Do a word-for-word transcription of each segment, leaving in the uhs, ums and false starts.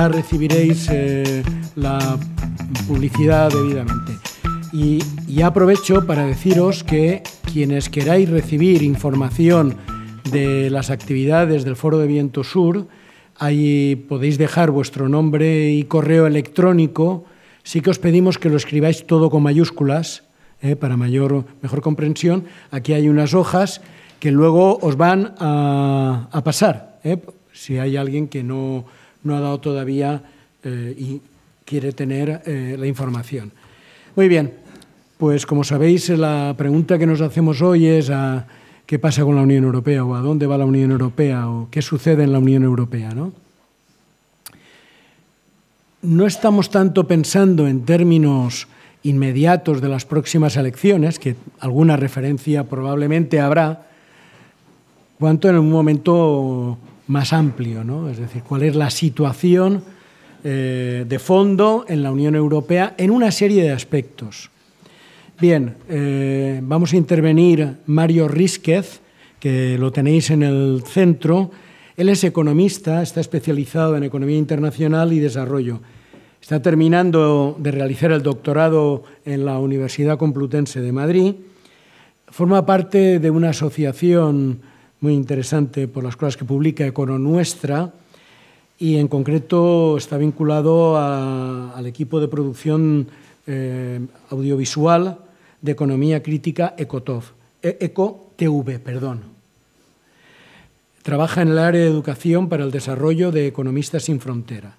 ya recibiréis eh, la publicidad debidamente. Y, y aprovecho para deciros que quienes queráis recibir información de las actividades del Foro de Viento Sur, ahí podéis dejar vuestro nombre y correo electrónico. Sí que os pedimos que lo escribáis todo con mayúsculas, eh, para mayor, mejor comprensión. Aquí hay unas hojas que luego os van a, a pasar, eh, si hay alguien que no, no ha dado todavía eh, y quiere tener eh, la información. Muy bien. Pues, como sabéis, la pregunta que nos hacemos hoy es a qué pasa con la Unión Europea o a dónde va la Unión Europea o qué sucede en la Unión Europea, ¿no? No estamos tanto pensando en términos inmediatos de las próximas elecciones, que alguna referencia probablemente habrá, cuanto en un momento más amplio, ¿no? Es decir, cuál es la situación eh, de fondo en la Unión Europea en una serie de aspectos. Bien, eh, vamos a intervenir Mario Rísquez, que lo tenéis en el centro. Él es economista, está especializado en economía internacional y desarrollo. Está terminando de realizar el doctorado en la Universidad Complutense de Madrid. Forma parte de una asociación muy interesante por las cosas que publica, Econonuestra, y en concreto está vinculado a, al equipo de producción eh, audiovisual de economía crítica Ecotov, EcoTV, perdón. Trabaja en el área de educación para el desarrollo de Economistas sin Frontera.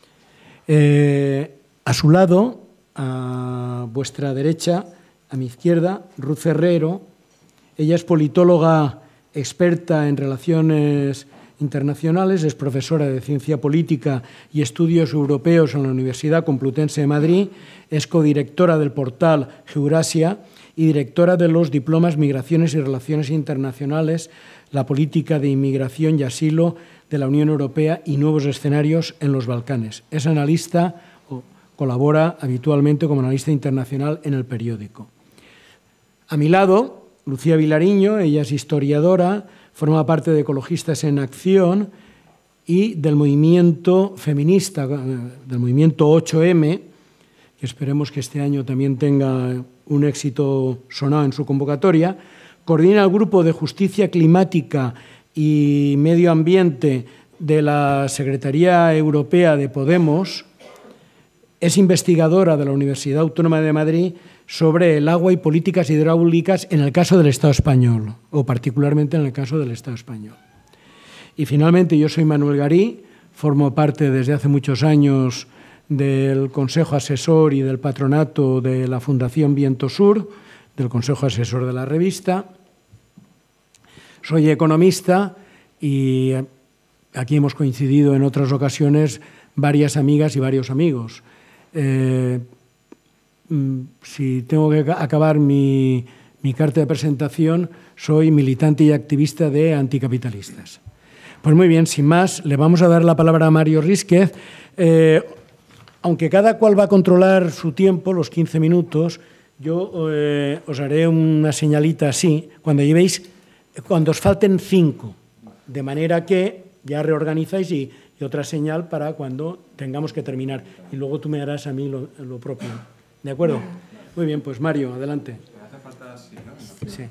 Eh, a su lado, a vuestra derecha, a mi izquierda, Ruth Herrero. Ella es politóloga experta en relaciones internacionales, es profesora de Ciencia Política y Estudios Europeos en la Universidad Complutense de Madrid, es codirectora del portal Geurasia y directora de los diplomas Migraciones y Relaciones Internacionales, la política de inmigración y asilo de la Unión Europea y nuevos escenarios en los Balcanes. Es analista o colabora habitualmente como analista internacional en El Periódico. A mi lado, Lucía Vilariño, ella es historiadora, forma parte de Ecologistas en Acción y del movimiento feminista, del movimiento ocho eme, que esperemos que este año también tenga un éxito sonado en su convocatoria. Coordina el Grupo de Justicia Climática y Medio Ambiente de la Secretaría Europea de Podemos. Es investigadora de la Universidad Autónoma de Madrid sobre el agua y políticas hidráulicas en el caso del Estado español, o particularmente en el caso del Estado español. Y finalmente, yo soy Manuel Garí, formo parte desde hace muchos años del Consejo Asesor y del Patronato de la Fundación Viento Sur, del Consejo Asesor de la revista. Soy economista y aquí hemos coincidido en otras ocasiones varias amigas y varios amigos. Eh, Si tengo que acabar mi, mi carta de presentación, soy militante y activista de anticapitalistas. Pues muy bien, sin más, le vamos a dar la palabra a Mario Rísquez. Eh, aunque cada cual va a controlar su tiempo, los quince minutos, yo eh, os haré una señalita así, cuando llevéis, cuando os falten cinco, de manera que ya reorganizáis y, y otra señal para cuando tengamos que terminar. Y luego tú me harás a mí lo, lo propio. ¿De acuerdo? Muy bien, pues Mario, adelante. ¿Me hace falta así, no? Sí.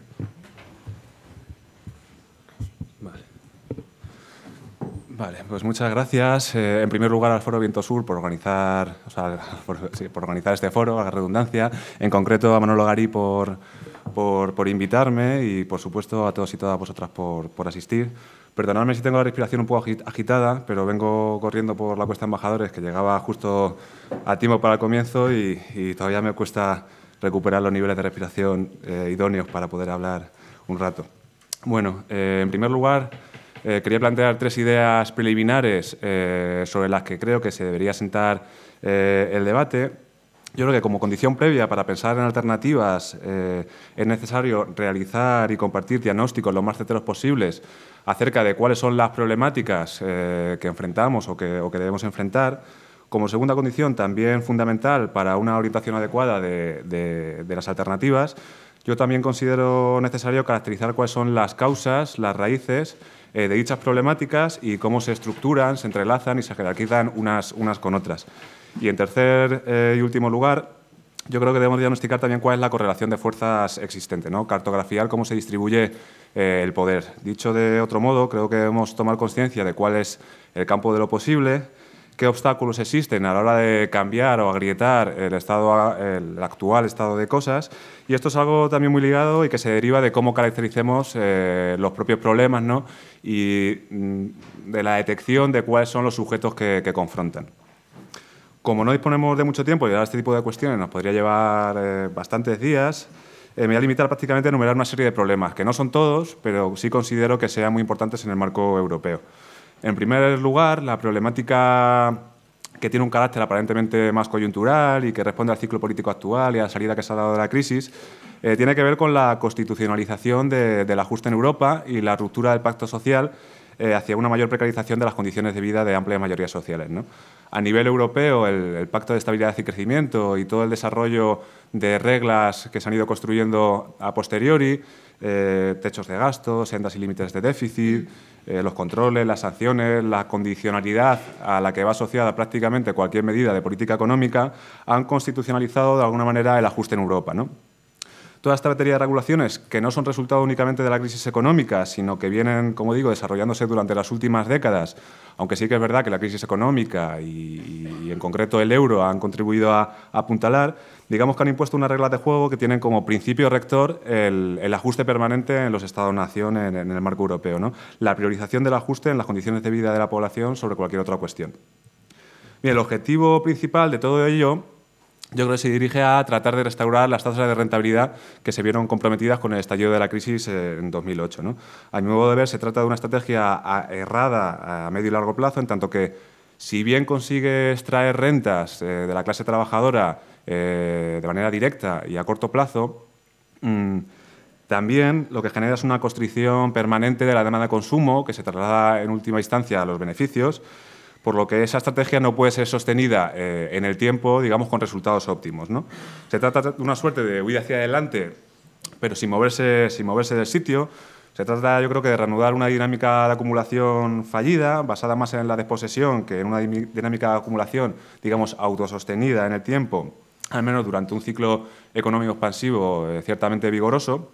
Vale. Vale, pues muchas gracias. Eh, en primer lugar, al Foro Viento Sur por organizar, o sea, por, sí, por organizar este foro, a la redundancia. En concreto, a Manolo Garí por, por, por invitarme y, por supuesto, a todos y todas vosotras por, por asistir. Perdonadme si tengo la respiración un poco agitada, pero vengo corriendo por la Cuesta Embajadores, que llegaba justo a tiempo para el comienzo y, y todavía me cuesta recuperar los niveles de respiración eh, idóneos para poder hablar un rato. Bueno, eh, en primer lugar, eh, quería plantear tres ideas preliminares eh, sobre las que creo que se debería sentar eh, el debate. Yo creo que como condición previa para pensar en alternativas eh, es necesario realizar y compartir diagnósticos lo más certeros posibles acerca de cuáles son las problemáticas eh, que enfrentamos o que, o que debemos enfrentar. Como segunda condición, también fundamental para una orientación adecuada de, de, de las alternativas, yo también considero necesario caracterizar cuáles son las causas, las raíces eh, de dichas problemáticas y cómo se estructuran, se entrelazan y se jerarquizan unas, unas con otras. Y en tercer eh, y último lugar, yo creo que debemos diagnosticar también cuál es la correlación de fuerzas existente, ¿no? Cartografiar cómo se distribuye eh, el poder. Dicho de otro modo, creo que debemos tomar conciencia de cuál es el campo de lo posible, qué obstáculos existen a la hora de cambiar o agrietar el, estado, el actual estado de cosas. Y esto es algo también muy ligado y que se deriva de cómo caractericemos eh, los propios problemas, ¿no? Y mm, de la detección de cuáles son los sujetos que, que confrontan. Como no disponemos de mucho tiempo y ahora este tipo de cuestiones nos podría llevar eh, bastantes días, eh, me voy a limitar prácticamente a enumerar una serie de problemas, que no son todos, pero sí considero que sean muy importantes en el marco europeo. En primer lugar, la problemática que tiene un carácter aparentemente más coyuntural y que responde al ciclo político actual y a la salida que se ha dado de la crisis, eh, tiene que ver con la constitucionalización de, del ajuste en Europa y la ruptura del pacto social eh, hacia una mayor precarización de las condiciones de vida de amplias mayorías sociales, ¿no? A nivel europeo, el, el Pacto de Estabilidad y Crecimiento y todo el desarrollo de reglas que se han ido construyendo a posteriori, eh, techos de gasto, sendas y límites de déficit, eh, los controles, las sanciones, la condicionalidad a la que va asociada prácticamente cualquier medida de política económica, han constitucionalizado de alguna manera el ajuste en Europa, ¿no? Toda esta batería de regulaciones, que no son resultado únicamente de la crisis económica, sino que vienen, como digo, desarrollándose durante las últimas décadas, aunque sí que es verdad que la crisis económica y, y en concreto el euro han contribuido a, a apuntalar, digamos que han impuesto unas reglas de juego que tienen como principio rector el, el ajuste permanente en los Estados-nación en, en el marco europeo, ¿no? La priorización del ajuste en las condiciones de vida de la población sobre cualquier otra cuestión. Bien, el objetivo principal de todo ello, yo creo que se dirige a tratar de restaurar las tasas de rentabilidad que se vieron comprometidas con el estallido de la crisis en dos mil ocho, ¿no? A mi modo de ver, se trata de una estrategia errada a medio y largo plazo, en tanto que, si bien consigue extraer rentas eh, de la clase trabajadora eh, de manera directa y a corto plazo, mmm, también lo que genera es una constricción permanente de la demanda de consumo que se traslada en última instancia a los beneficios, por lo que esa estrategia no puede ser sostenida eh, en el tiempo, digamos, con resultados óptimos, ¿no? Se trata de una suerte de huida hacia adelante, pero sin moverse, sin moverse del sitio. Se trata, yo creo, que de reanudar una dinámica de acumulación fallida, basada más en la desposesión que en una dinámica de acumulación, digamos, autosostenida en el tiempo, al menos durante un ciclo económico expansivo eh, ciertamente vigoroso.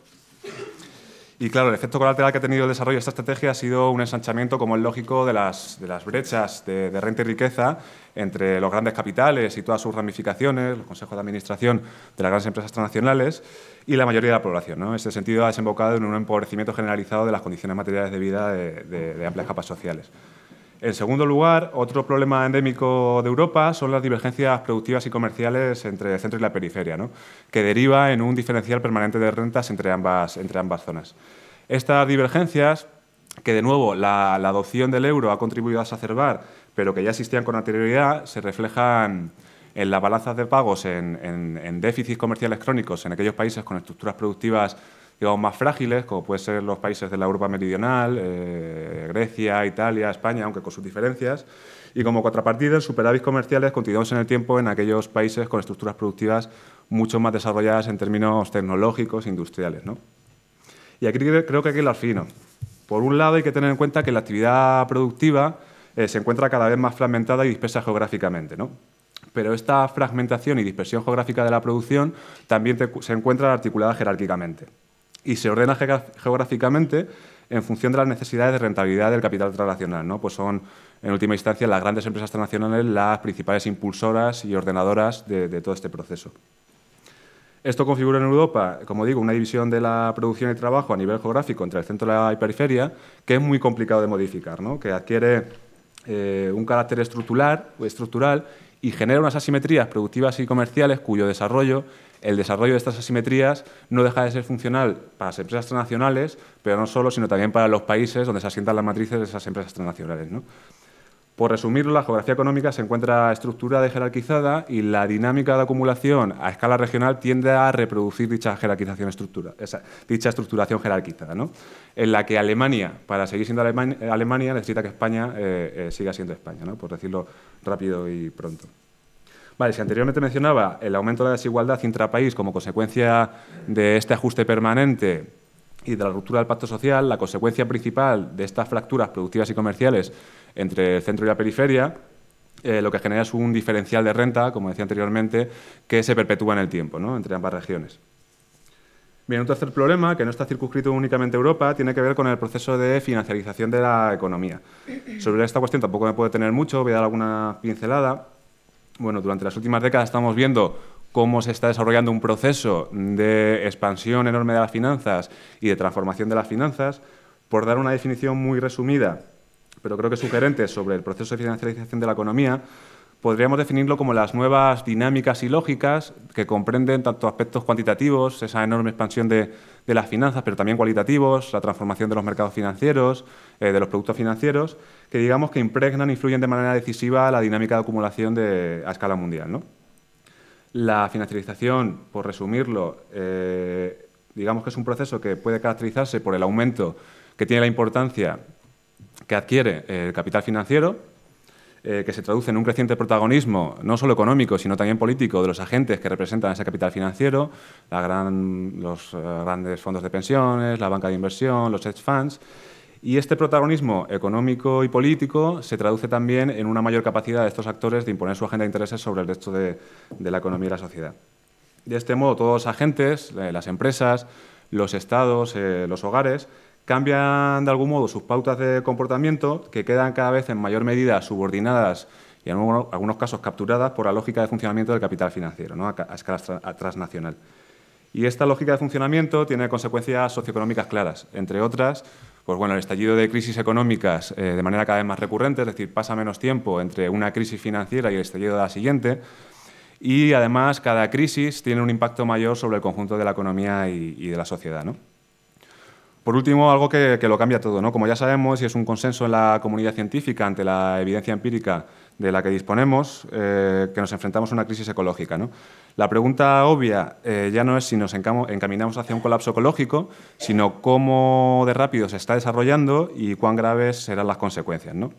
Y claro, el efecto colateral que ha tenido el desarrollo de esta estrategia ha sido un ensanchamiento, como es lógico, de las, de las brechas de, de renta y riqueza entre los grandes capitales y todas sus ramificaciones, los consejos de administración de las grandes empresas transnacionales y la mayoría de la población, ¿no? En este sentido, ha desembocado en un empobrecimiento generalizado de las condiciones materiales de vida de, de, de amplias capas sociales. En segundo lugar, otro problema endémico de Europa son las divergencias productivas y comerciales entre el centro y la periferia, ¿no? Que deriva en un diferencial permanente de rentas entre ambas, entre ambas zonas. Estas divergencias, que de nuevo la, la adopción del euro ha contribuido a exacerbar, pero que ya existían con anterioridad, se reflejan en las balanzas de pagos en, en, en déficits comerciales crónicos en aquellos países con estructuras productivas, digamos, más frágiles, como pueden ser los países de la Europa meridional, eh, Grecia, Italia, España, aunque con sus diferencias, y como contrapartida, en superávit comerciales continuamos en el tiempo en aquellos países con estructuras productivas mucho más desarrolladas en términos tecnológicos e industriales, ¿no? Y aquí creo que hay que hilar fino. Por un lado, hay que tener en cuenta que la actividad productiva eh, se encuentra cada vez más fragmentada y dispersa geográficamente, ¿no? Pero esta fragmentación y dispersión geográfica de la producción también te, se encuentra articulada jerárquicamente y se ordena geográficamente en función de las necesidades de rentabilidad del capital transnacional, ¿no? Pues son, en última instancia, las grandes empresas transnacionales las principales impulsoras y ordenadoras de, de todo este proceso. Esto configura en Europa, como digo, una división de la producción y trabajo a nivel geográfico entre el centro y la periferia, que es muy complicado de modificar, ¿no? Que adquiere eh, un carácter estructural, estructural y genera unas asimetrías productivas y comerciales cuyo desarrollo, el desarrollo de estas asimetrías no deja de ser funcional para las empresas transnacionales, pero no solo, sino también para los países donde se asientan las matrices de esas empresas transnacionales, ¿no? Por resumirlo, la geografía económica se encuentra estructurada y jerarquizada y la dinámica de acumulación a escala regional tiende a reproducir dicha jerarquización estructura, esa, dicha estructuración jerarquizada, ¿no? En la que Alemania, para seguir siendo Alemania, Alemania necesita que España eh, eh, siga siendo España, ¿no? Por decirlo rápido y pronto. Vale, si anteriormente mencionaba el aumento de la desigualdad intrapaís como consecuencia de este ajuste permanente y de la ruptura del pacto social, la consecuencia principal de estas fracturas productivas y comerciales entre el centro y la periferia, eh, lo que genera es un diferencial de renta, como decía anteriormente, que se perpetúa en el tiempo, ¿no?, entre ambas regiones. Bien, un tercer problema, que no está circunscrito únicamente a Europa, tiene que ver con el proceso de financiarización de la economía. Sobre esta cuestión tampoco me puedo detener mucho, voy a dar alguna pincelada. Bueno, durante las últimas décadas estamos viendo cómo se está desarrollando un proceso de expansión enorme de las finanzas y de transformación de las finanzas. Por dar una definición muy resumida, pero creo que sugerente, sobre el proceso de financiarización de la economía, podríamos definirlo como las nuevas dinámicas y lógicas que comprenden tanto aspectos cuantitativos, esa enorme expansión de, de las finanzas, pero también cualitativos, la transformación de los mercados financieros, eh, de los productos financieros, que digamos que impregnan e influyen de manera decisiva la dinámica de acumulación de, a escala mundial, ¿no? La financiarización, por resumirlo, eh, digamos que es un proceso que puede caracterizarse por el aumento que tiene la importancia que adquiere el capital financiero, eh, que se traduce en un creciente protagonismo, no solo económico, sino también político, de los agentes que representan ese capital financiero, la gran, los eh, grandes fondos de pensiones, la banca de inversión, los hedge funds. Y este protagonismo económico y político se traduce también en una mayor capacidad de estos actores de imponer su agenda de intereses sobre el resto de, de la economía y la sociedad. De este modo, todos los agentes, eh, las empresas, los estados, eh, los hogares, cambian de algún modo sus pautas de comportamiento, que quedan cada vez en mayor medida subordinadas y en algunos casos capturadas por la lógica de funcionamiento del capital financiero, ¿no?, a escala transnacional. Y esta lógica de funcionamiento tiene consecuencias socioeconómicas claras, entre otras, pues bueno, el estallido de crisis económicas eh, de manera cada vez más recurrente, es decir, pasa menos tiempo entre una crisis financiera y el estallido de la siguiente, y además cada crisis tiene un impacto mayor sobre el conjunto de la economía y, y de la sociedad, ¿no? Por último, algo que, que lo cambia todo, ¿no? Como ya sabemos, y es un consenso en la comunidad científica ante la evidencia empírica de la que disponemos, eh, que nos enfrentamos a una crisis ecológica, ¿no? La pregunta obvia eh, ya no es si nos encaminamos hacia un colapso ecológico, sino cómo de rápido se está desarrollando y cuán graves serán las consecuencias, ¿no?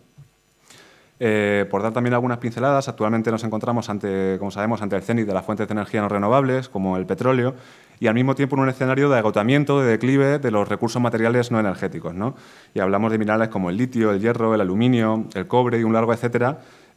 Eh, por dar también algunas pinceladas, actualmente nos encontramos, ante, como sabemos, ante el cénit de las fuentes de energía no renovables, como el petróleo, y al mismo tiempo en un escenario de agotamiento, de declive de los recursos materiales no energéticos, ¿no? Y hablamos de minerales como el litio, el hierro, el aluminio, el cobre y un largo etcétera,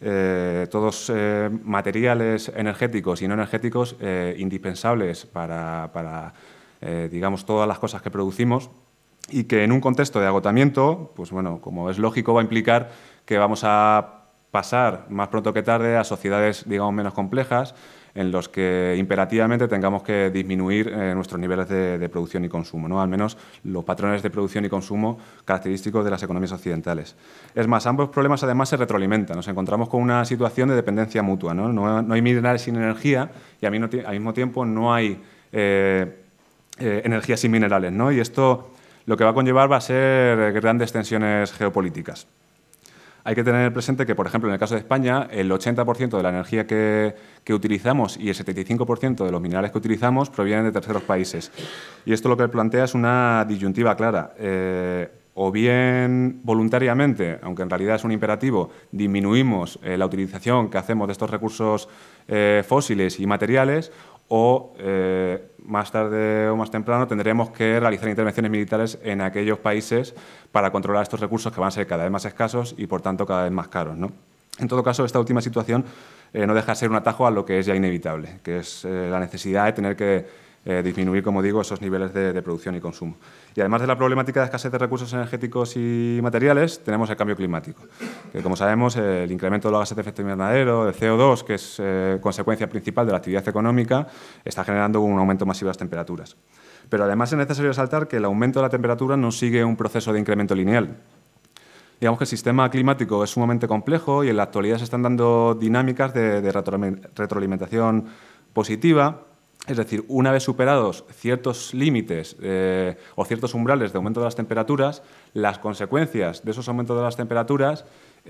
eh, todos eh, materiales energéticos y no energéticos eh, indispensables para, para eh, digamos, todas las cosas que producimos, y que en un contexto de agotamiento, pues bueno, como es lógico, va a implicar que vamos a pasar más pronto que tarde a sociedades, digamos, menos complejas, en los que imperativamente tengamos que disminuir eh, nuestros niveles de, de producción y consumo, ¿no? Al menos los patrones de producción y consumo característicos de las economías occidentales. Es más, ambos problemas además se retroalimentan. Nos encontramos con una situación de dependencia mutua, ¿no? No, no hay minerales sin energía y al mismo, al mismo tiempo no hay eh, eh, energía sin minerales, ¿no? Y esto lo que va a conllevar va a ser grandes tensiones geopolíticas. Hay que tener presente que, por ejemplo, en el caso de España, el ochenta por ciento de la energía que, que utilizamos y el setenta y cinco por ciento de los minerales que utilizamos provienen de terceros países. Y esto lo que plantea es una disyuntiva clara. Eh, o bien voluntariamente, aunque en realidad es un imperativo, disminuimos eh, la utilización que hacemos de estos recursos eh, fósiles y materiales, o eh, más tarde o más temprano tendremos que realizar intervenciones militares en aquellos países para controlar estos recursos que van a ser cada vez más escasos y, por tanto, cada vez más caros, ¿no? En todo caso, esta última situación eh, no deja de ser un atajo a lo que es ya inevitable, que es eh, la necesidad de tener que eh, disminuir, como digo, esos niveles de, de producción y consumo. Y además de la problemática de escasez de recursos energéticos y materiales, tenemos el cambio climático, que, como sabemos, eh, el incremento de los gases de efecto invernadero, el C O dos, que es eh, consecuencia principal de la actividad económica, está generando un aumento masivo de las temperaturas. Pero además es necesario resaltar que el aumento de la temperatura no sigue un proceso de incremento lineal. Digamos que el sistema climático es sumamente complejo y en la actualidad se están dando dinámicas de, de retroalimentación positiva. Es decir, una vez superados ciertos límites eh, o ciertos umbrales de aumento de las temperaturas, las consecuencias de esos aumentos de las temperaturas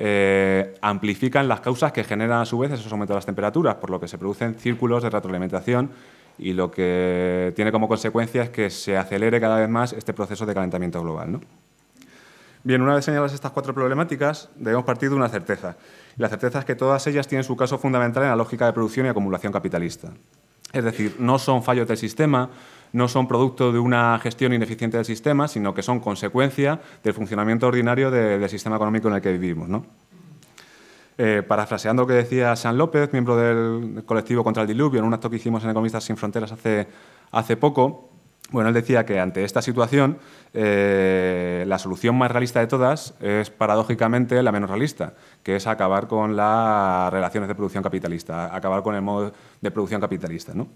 eh, amplifican las causas que generan a su vez esos aumentos de las temperaturas, por lo que se producen círculos de retroalimentación y lo que tiene como consecuencia es que se acelere cada vez más este proceso de calentamiento global, ¿no? Bien, una vez señaladas estas cuatro problemáticas, debemos partir de una certeza. Y la certeza es que todas ellas tienen su caso fundamental en la lógica de producción y acumulación capitalista. Es decir, no son fallos del sistema, no son producto de una gestión ineficiente del sistema, sino que son consecuencia del funcionamiento ordinario de, del sistema económico en el que vivimos, ¿no? Eh, parafraseando lo que decía Sean López, miembro del colectivo contra el diluvio, en un acto que hicimos en Economistas Sin Fronteras hace, hace poco, bueno, él decía que ante esta situación eh, la solución más realista de todas es paradójicamente la menos realista, que es acabar con las relaciones de producción capitalista, acabar con el modo de producción capitalista, ¿no?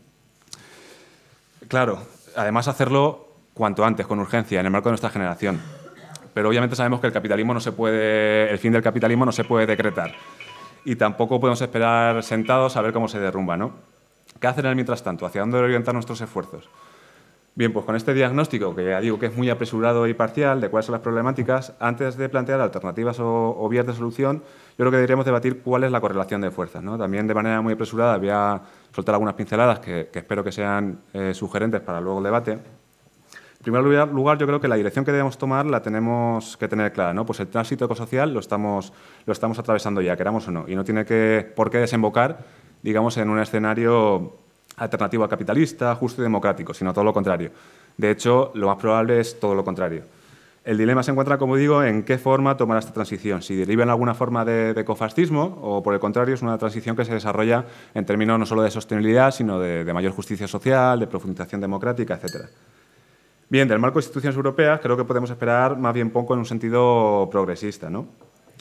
Claro, además hacerlo cuanto antes, con urgencia, en el marco de nuestra generación. Pero obviamente sabemos que el capitalismo no se puede, el fin del capitalismo no se puede decretar. Y tampoco podemos esperar sentados a ver cómo se derrumba, ¿no? ¿Qué hacer en el mientras tanto? ¿Hacia dónde orientar nuestros esfuerzos? Bien, pues con este diagnóstico, que ya digo que es muy apresurado y parcial, de cuáles son las problemáticas, antes de plantear alternativas o, o vías de solución, yo creo que deberíamos debatir cuál es la correlación de fuerzas, ¿no? También de manera muy apresurada voy a soltar algunas pinceladas que, que espero que sean eh, sugerentes para luego el debate. En primer lugar, yo creo que la dirección que debemos tomar la tenemos que tener clara, ¿no? Pues el tránsito ecosocial lo estamos, lo estamos atravesando ya, queramos o no, y no tiene que, por qué desembocar, digamos, en un escenario alternativo al capitalista, justo y democrático, sino todo lo contrario. De hecho, lo más probable es todo lo contrario. El dilema se encuentra, como digo, en qué forma tomar esta transición, si deriva en alguna forma de, de ecofascismo o, por el contrario, es una transición que se desarrolla en términos no solo de sostenibilidad, sino de, de mayor justicia social, de profundización democrática, etcétera. Bien, del marco de instituciones europeas creo que podemos esperar más bien poco en un sentido progresista, ¿no?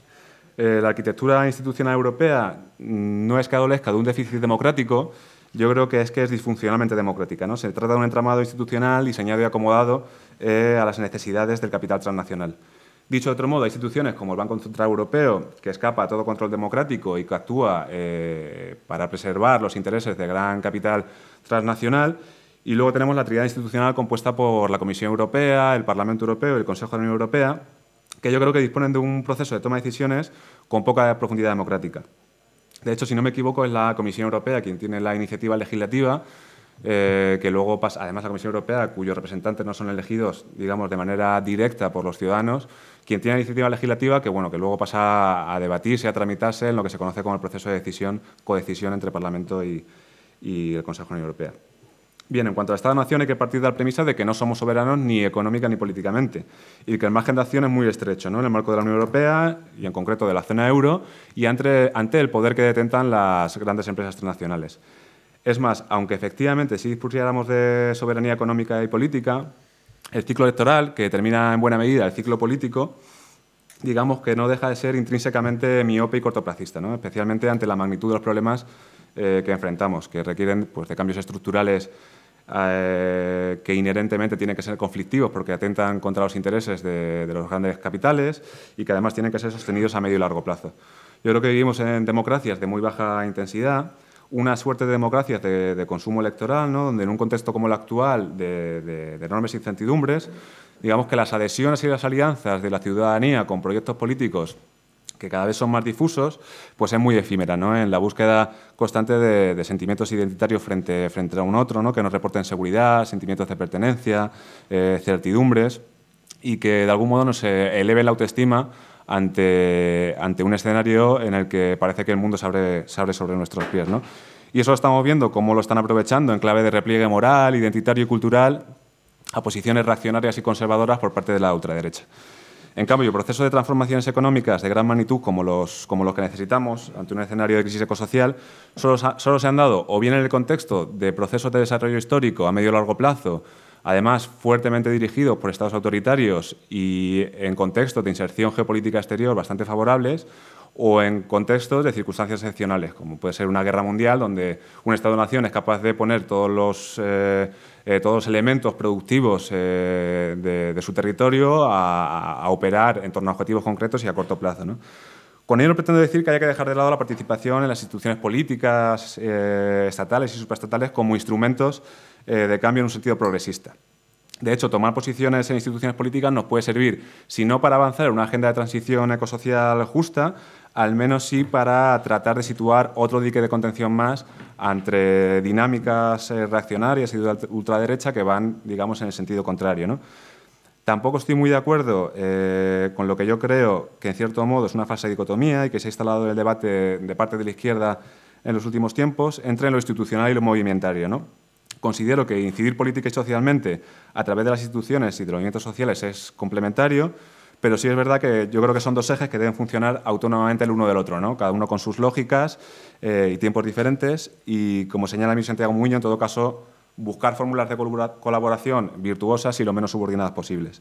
Eh, la arquitectura institucional europea no es que adolezca de un déficit democrático, yo creo que es que es disfuncionalmente democrática, ¿no? Se trata de un entramado institucional diseñado y acomodado eh, a las necesidades del capital transnacional. Dicho de otro modo, hay instituciones como el Banco Central Europeo, que escapa a todo control democrático y que actúa eh, para preservar los intereses del gran capital transnacional. Y luego tenemos la tríada institucional compuesta por la Comisión Europea, el Parlamento Europeo y el Consejo de la Unión Europea, que yo creo que disponen de un proceso de toma de decisiones con poca profundidad democrática. De hecho, si no me equivoco, es la Comisión Europea quien tiene la iniciativa legislativa, eh, que luego pasa, además la Comisión Europea, cuyos representantes no son elegidos, digamos, de manera directa por los ciudadanos, quien tiene la iniciativa legislativa que, bueno, que luego pasa a debatirse, a tramitarse en lo que se conoce como el proceso de decisión, codecisión entre Parlamento y, y el Consejo de la Unión Europea. Bien, en cuanto al Estado-Nación hay que partir de la premisa de que no somos soberanos ni económica ni políticamente y que el margen de acción es muy estrecho, ¿no? En el marco de la Unión Europea y en concreto de la zona euro y ante, ante el poder que detentan las grandes empresas transnacionales. Es más, aunque efectivamente sí dispusiéramos de soberanía económica y política, el ciclo electoral, que determina en buena medida el ciclo político, digamos que no deja de ser intrínsecamente miope y cortoplacista, ¿no? Especialmente ante la magnitud de los problemas eh, que enfrentamos, que requieren pues, de cambios estructurales Eh, que inherentemente tienen que ser conflictivos porque atentan contra los intereses de, de los grandes capitales y que además tienen que ser sostenidos a medio y largo plazo. Yo creo que vivimos en democracias de muy baja intensidad, una suerte de democracias de, de consumo electoral, ¿no? Donde en un contexto como el actual de, de, de enormes incertidumbres, digamos que las adhesiones y las alianzas de la ciudadanía con proyectos políticos que cada vez son más difusos, pues es muy efímera, ¿no? En la búsqueda constante de, de sentimientos identitarios frente, frente a un otro, ¿no? Que nos reporten seguridad, sentimientos de pertenencia, eh, certidumbres y que de algún modo nos eleve la autoestima ante, ante un escenario en el que parece que el mundo se abre, se abre sobre nuestros pies, ¿no? Y eso lo estamos viendo cómo lo están aprovechando en clave de repliegue moral, identitario y cultural a posiciones reaccionarias y conservadoras por parte de la ultraderecha. En cambio, procesos de transformaciones económicas de gran magnitud como los, como los que necesitamos ante un escenario de crisis ecosocial solo, solo se han dado o bien en el contexto de procesos de desarrollo histórico a medio y largo plazo, además fuertemente dirigidos por estados autoritarios y en contextos de inserción geopolítica exterior bastante favorables, o en contextos de circunstancias excepcionales, como puede ser una guerra mundial donde un Estado-nación es capaz de poner todos los, eh, eh, todos los elementos productivos eh, de, de su territorio a, a operar en torno a objetivos concretos y a corto plazo, ¿no? Con ello no pretendo decir que haya que dejar de lado la participación en las instituciones políticas, eh, estatales y supraestatales como instrumentos eh, de cambio en un sentido progresista. De hecho, tomar posiciones en instituciones políticas nos puede servir, si no para avanzar en una agenda de transición ecosocial justa, al menos sí para tratar de situar otro dique de contención más entre dinámicas reaccionarias y de ultraderecha que van, digamos, en el sentido contrario, ¿no? Tampoco estoy muy de acuerdo eh, con lo que yo creo que, en cierto modo, es una falsa dicotomía y que se ha instalado el debate de parte de la izquierda en los últimos tiempos entre lo institucional y lo movimentario, ¿no? Considero que incidir política y socialmente a través de las instituciones y de los movimientos sociales es complementario, pero sí es verdad que yo creo que son dos ejes que deben funcionar autónomamente el uno del otro, ¿no? Cada uno con sus lógicas eh, y tiempos diferentes y, como señala mi Santiago Muñoz, en todo caso, buscar fórmulas de colaboración virtuosas y lo menos subordinadas posibles.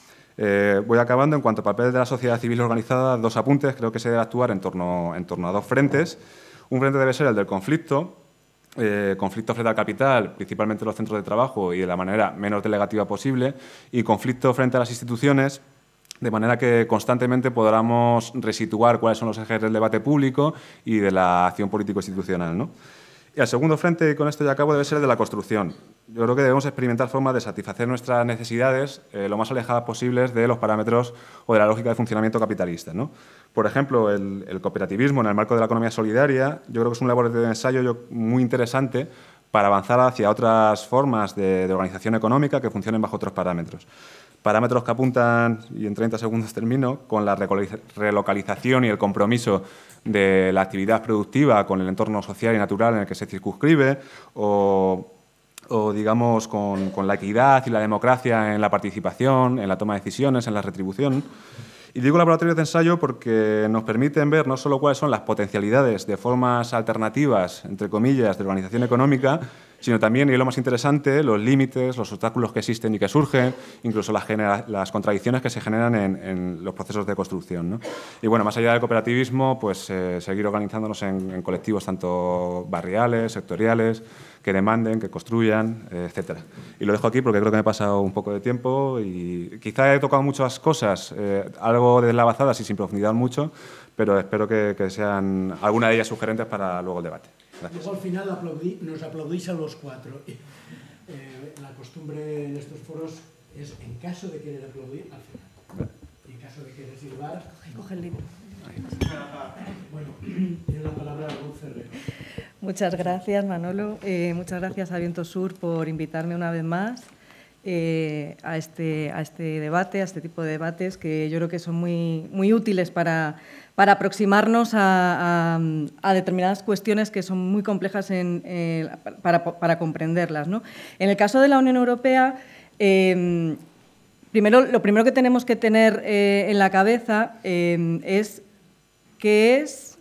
Eh, voy acabando. En cuanto al papel de la sociedad civil organizada, dos apuntes. Creo que se debe actuar en torno, en torno a dos frentes. Un frente debe ser el del conflicto, eh, conflicto frente al capital, principalmente los centros de trabajo y de la manera menos delegativa posible, y conflicto frente a las instituciones, de manera que constantemente podamos resituar cuáles son los ejes del debate público y de la acción político-institucional, ¿no? Y el segundo frente, y con esto ya acabo, debe ser el de la construcción. Yo creo que debemos experimentar formas de satisfacer nuestras necesidades eh, lo más alejadas posibles de los parámetros o de la lógica de funcionamiento capitalista, ¿no? Por ejemplo, el, el cooperativismo en el marco de la economía solidaria, yo creo que es un laboratorio de ensayo yo, muy interesante para avanzar hacia otras formas de, de organización económica que funcionen bajo otros parámetros. Parámetros que apuntan, y en treinta segundos termino, con la relocalización y el compromiso de la actividad productiva con el entorno social y natural en el que se circunscribe, o, o digamos, con, con la equidad y la democracia en la participación, en la toma de decisiones, en la retribución. Y digo laboratorios de ensayo porque nos permiten ver no solo cuáles son las potencialidades de formas alternativas, entre comillas, de organización económica, sino también, y es lo más interesante, los límites, los obstáculos que existen y que surgen, incluso las, las contradicciones que se generan en, en los procesos de construcción, ¿no? Y bueno, más allá del cooperativismo, pues eh, seguir organizándonos en, en colectivos tanto barriales, sectoriales, que demanden, que construyan, eh, etcétera. Y lo dejo aquí porque creo que me he pasado un poco de tiempo y quizá he tocado muchas cosas, eh, algo deslavazadas y sin profundizar mucho, pero espero que, que sean alguna de ellas sugerentes para luego el debate. Luego al final aplaudí, nos aplaudís a los cuatro. Eh, la costumbre en estos foros es, en caso de querer aplaudir, al final. Y en caso de querer silbar... Coge el libro. Bueno, tiene la palabra Ruth Herrero. Muchas gracias, Manolo. Eh, muchas gracias a Viento Sur por invitarme una vez más eh, a, este, a este debate, a este tipo de debates que yo creo que son muy, muy útiles para... para aproximarnos a, a, a determinadas cuestiones que son muy complejas en, eh, para, para comprenderlas, ¿no? En el caso de la Unión Europea, eh, primero, lo primero que tenemos que tener eh, en la cabeza eh, es qué es,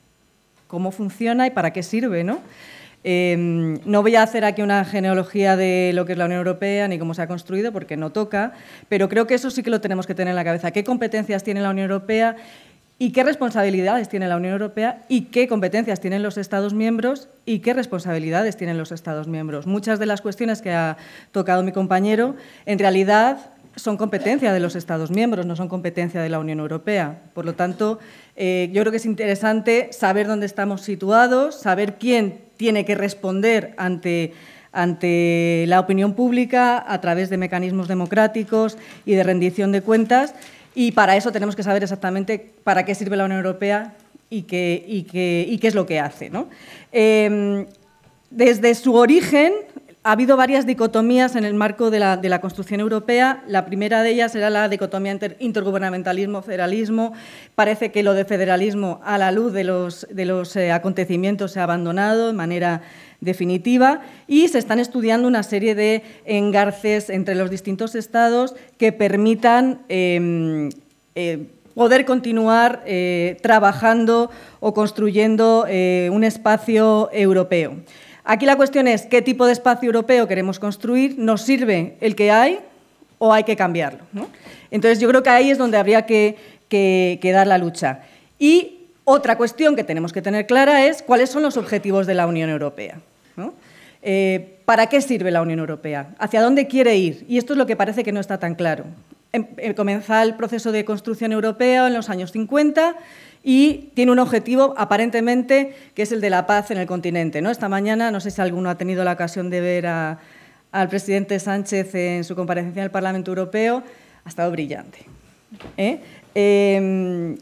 cómo funciona y para qué sirve, ¿no? Eh, no voy a hacer aquí una genealogía de lo que es la Unión Europea ni cómo se ha construido, porque no toca, pero creo que eso sí que lo tenemos que tener en la cabeza. ¿Qué competencias tiene la Unión Europea? ¿Y qué responsabilidades tiene la Unión Europea? ¿Y qué competencias tienen los Estados miembros? ¿Y qué responsabilidades tienen los Estados miembros? Muchas de las cuestiones que ha tocado mi compañero, en realidad, son competencia de los Estados miembros, no son competencia de la Unión Europea. Por lo tanto, eh, yo creo que es interesante saber dónde estamos situados, saber quién tiene que responder ante, ante la opinión pública a través de mecanismos democráticos y de rendición de cuentas. Y para eso tenemos que saber exactamente para qué sirve la Unión Europea y qué, y qué, y qué es lo que hace, ¿no? Eh, desde su origen ha habido varias dicotomías en el marco de la, de la construcción europea. La primera de ellas era la dicotomía inter, intergubernamentalismo-federalismo. Parece que lo de federalismo, a la luz de los, de los eh, acontecimientos, se ha abandonado de manera definitiva y se están estudiando una serie de engarces entre los distintos estados que permitan eh, eh, poder continuar eh, trabajando o construyendo eh, un espacio europeo. Aquí la cuestión es qué tipo de espacio europeo queremos construir, ¿nos sirve el que hay o hay que cambiarlo, ¿no? Entonces yo creo que ahí es donde habría que, que, que dar la lucha. Y otra cuestión que tenemos que tener clara es cuáles son los objetivos de la Unión Europea, ¿no? Eh, ¿Para qué sirve la Unión Europea? ¿Hacia dónde quiere ir? Y esto es lo que parece que no está tan claro. Em, eh, comienza el proceso de construcción europea en los años cincuenta y tiene un objetivo, aparentemente, que es el de la paz en el continente, ¿no? Esta mañana, no sé si alguno ha tenido la ocasión de ver a, al presidente Sánchez en su comparecencia en el Parlamento Europeo, ha estado brillante, ¿eh? Eh,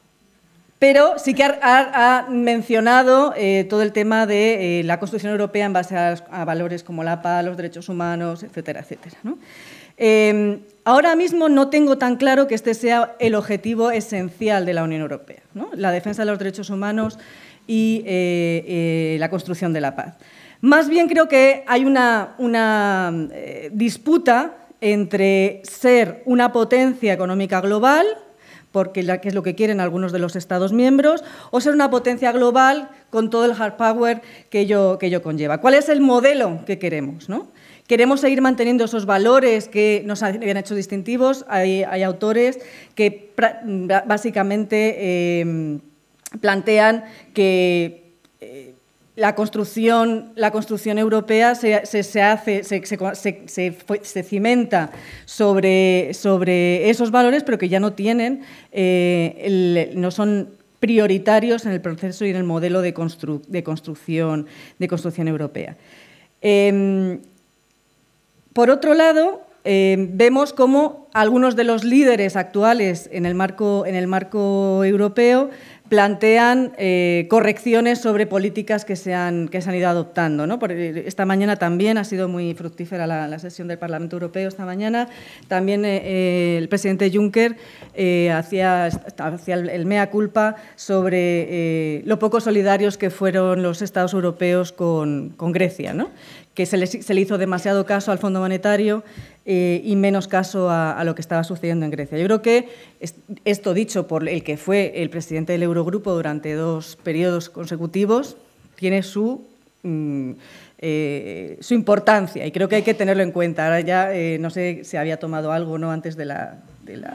Pero sí que ha, ha, ha mencionado eh, todo el tema de eh, la construcción europea en base a, a valores como la paz, los derechos humanos, etcétera, etcétera, ¿no? Eh, ahora mismo no tengo tan claro que este sea el objetivo esencial de la Unión Europea, ¿no? La defensa de los derechos humanos y eh, eh, la construcción de la paz. Más bien creo que hay una, una eh, disputa entre ser una potencia económica global, porque la, que es lo que quieren algunos de los Estados miembros, o ser una potencia global con todo el hard power que ello, que ello conlleva. ¿Cuál es el modelo que queremos, ¿no? Queremos seguir manteniendo esos valores que nos habían hecho distintivos. Hay, hay autores que básicamente eh, plantean que eh, la construcción, la construcción europea se, se, se, hace, se, se, se, se cimenta sobre, sobre esos valores, pero que ya no tienen, eh, el, no son prioritarios en el proceso y en el modelo de, constru, de, construcción, de construcción europea. Eh, Por otro lado, eh, vemos cómo algunos de los líderes actuales en el marco, en el marco europeo plantean eh, correcciones sobre políticas que se han, que se han ido adoptando, ¿no? Por, esta mañana también ha sido muy fructífera la, la sesión del Parlamento Europeo esta mañana. También eh, el presidente Juncker eh, hacía, hacía el, el mea culpa sobre eh, lo poco solidarios que fueron los Estados europeos con, con Grecia, ¿no? Que se le, se le hizo demasiado caso al Fondo Monetario eh, y menos caso a, a lo que estaba sucediendo en Grecia. Yo creo que esto dicho por el que fue el presidente del Eurogrupo durante dos periodos consecutivos tiene su, mm, eh, su importancia y creo que hay que tenerlo en cuenta. Ahora ya eh, no sé si había tomado algo o no antes de la... De la...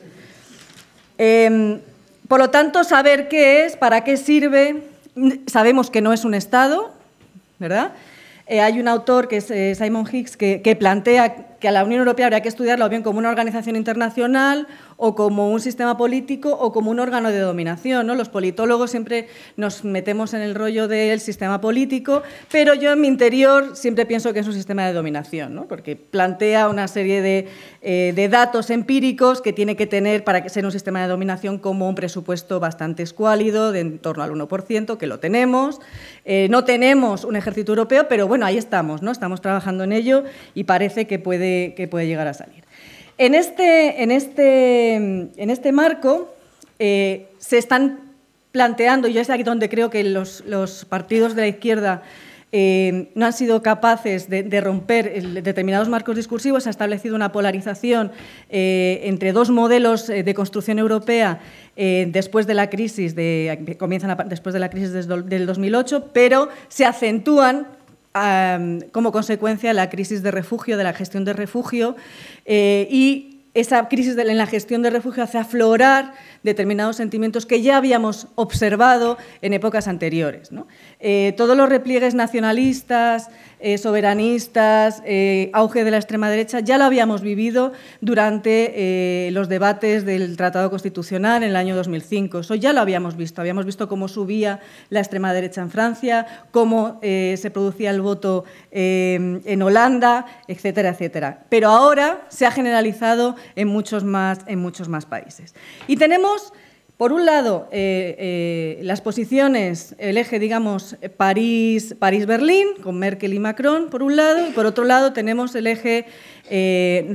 Eh, por lo tanto, saber qué es, para qué sirve, sabemos que no es un Estado, ¿verdad? Eh, hay un autor, que es eh, Simon Hicks, que, que plantea que a la Unión Europea habría que estudiarla o bien como una organización internacional o como un sistema político o como un órgano de dominación, ¿no? Los politólogos siempre nos metemos en el rollo del sistema político, pero yo en mi interior siempre pienso que es un sistema de dominación, ¿no? Porque plantea una serie de, eh, de datos empíricos que tiene que tener para que sea un sistema de dominación como un presupuesto bastante escuálido, de en torno al uno por ciento, que lo tenemos. Eh, no tenemos un ejército europeo, pero bueno, ahí estamos, ¿no? Estamos trabajando en ello y parece que puede, que puede llegar a salir. En este, en este, en este marco eh, se están planteando, y yo es aquí donde creo que los, los partidos de la izquierda eh, no han sido capaces de, de romper el, determinados marcos discursivos, se ha establecido una polarización eh, entre dos modelos de construcción europea eh, después de la crisis, de, que comienzan a, después de la crisis del dos mil ocho, pero se acentúan como consecuencia de la crisis de refugio, de la gestión de refugio, eh, y esa crisis de, en la gestión de refugio hace aflorar determinados sentimientos que ya habíamos observado en épocas anteriores, ¿no? Eh, todos los repliegues nacionalistas, eh, soberanistas, eh, auge de la extrema derecha, ya lo habíamos vivido durante eh, los debates del Tratado Constitucional en el año dos mil cinco. Eso ya lo habíamos visto. Habíamos visto cómo subía la extrema derecha en Francia, cómo eh, se producía el voto eh, en Holanda, etcétera, etcétera. Pero ahora se ha generalizado en muchos más, en muchos más países. Y tenemos, por un lado, eh, eh, las posiciones, el eje, digamos, París, París-Berlín, con Merkel y Macron, por un lado, y por otro lado tenemos el eje eh,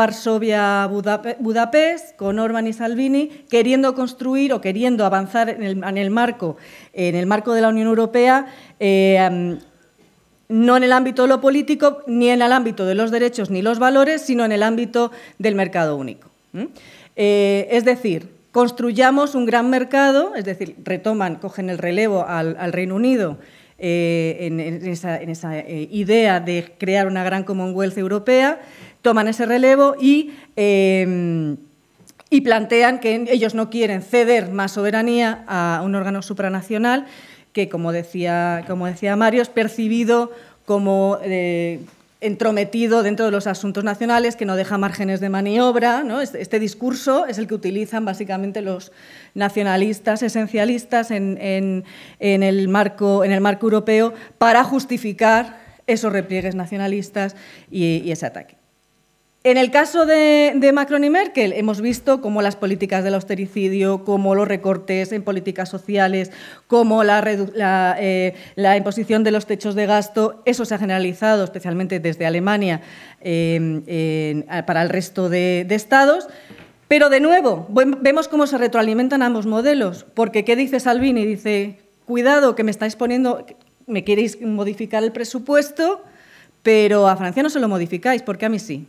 Roma-Varsovia-Budapest, con Orbán y Salvini, queriendo construir o queriendo avanzar en el, en el, marco, en el marco de la Unión Europea, eh, no en el ámbito de lo político, ni en el ámbito de los derechos ni los valores, sino en el ámbito del mercado único. ¿Mm? Eh, es decir, construyamos un gran mercado, es decir, retoman, cogen el relevo al, al Reino Unido eh, en, en esa, en esa eh, idea de crear una gran Commonwealth europea, toman ese relevo y, eh, y plantean que ellos no quieren ceder más soberanía a un órgano supranacional que, como decía, como decía Mario, es percibido como eh, entrometido dentro de los asuntos nacionales, que no deja márgenes de maniobra, ¿no? Este, este discurso es el que utilizan básicamente los nacionalistas esencialistas en, en, en, el marco, en el marco europeo para justificar esos repliegues nacionalistas y, y ese ataque. En el caso de, de Macron y Merkel, hemos visto cómo las políticas del austericidio, cómo los recortes en políticas sociales, cómo la, la, eh, la imposición de los techos de gasto, eso se ha generalizado, especialmente desde Alemania, eh, eh, para el resto de, de estados. Pero, de nuevo, vemos cómo se retroalimentan ambos modelos, porque ¿qué dice Salvini? Dice, cuidado, que me estáis poniendo, me queréis modificar el presupuesto, pero a Francia no se lo modificáis, porque a mí sí.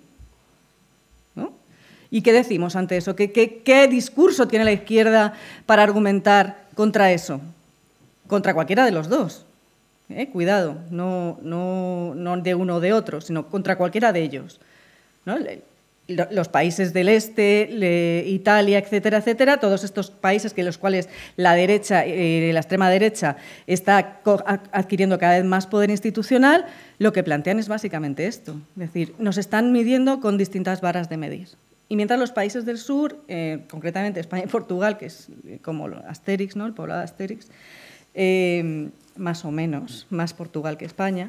¿No? ¿Y qué decimos ante eso? ¿Qué, qué, qué discurso tiene la izquierda para argumentar contra eso? Contra cualquiera de los dos. ¿Eh? Cuidado, no, no, no de uno o de otro, sino contra cualquiera de ellos. ¿No? Los países del este, le, Italia, etcétera, etcétera, todos estos países que los cuales la derecha, eh, la extrema derecha, está adquiriendo cada vez más poder institucional, lo que plantean es básicamente esto. Es decir, nos están midiendo con distintas varas de medir. Y mientras los países del sur, eh, concretamente España y Portugal, que es como Asterix, ¿no? El poblado de Asterix, eh, más o menos, más Portugal que España,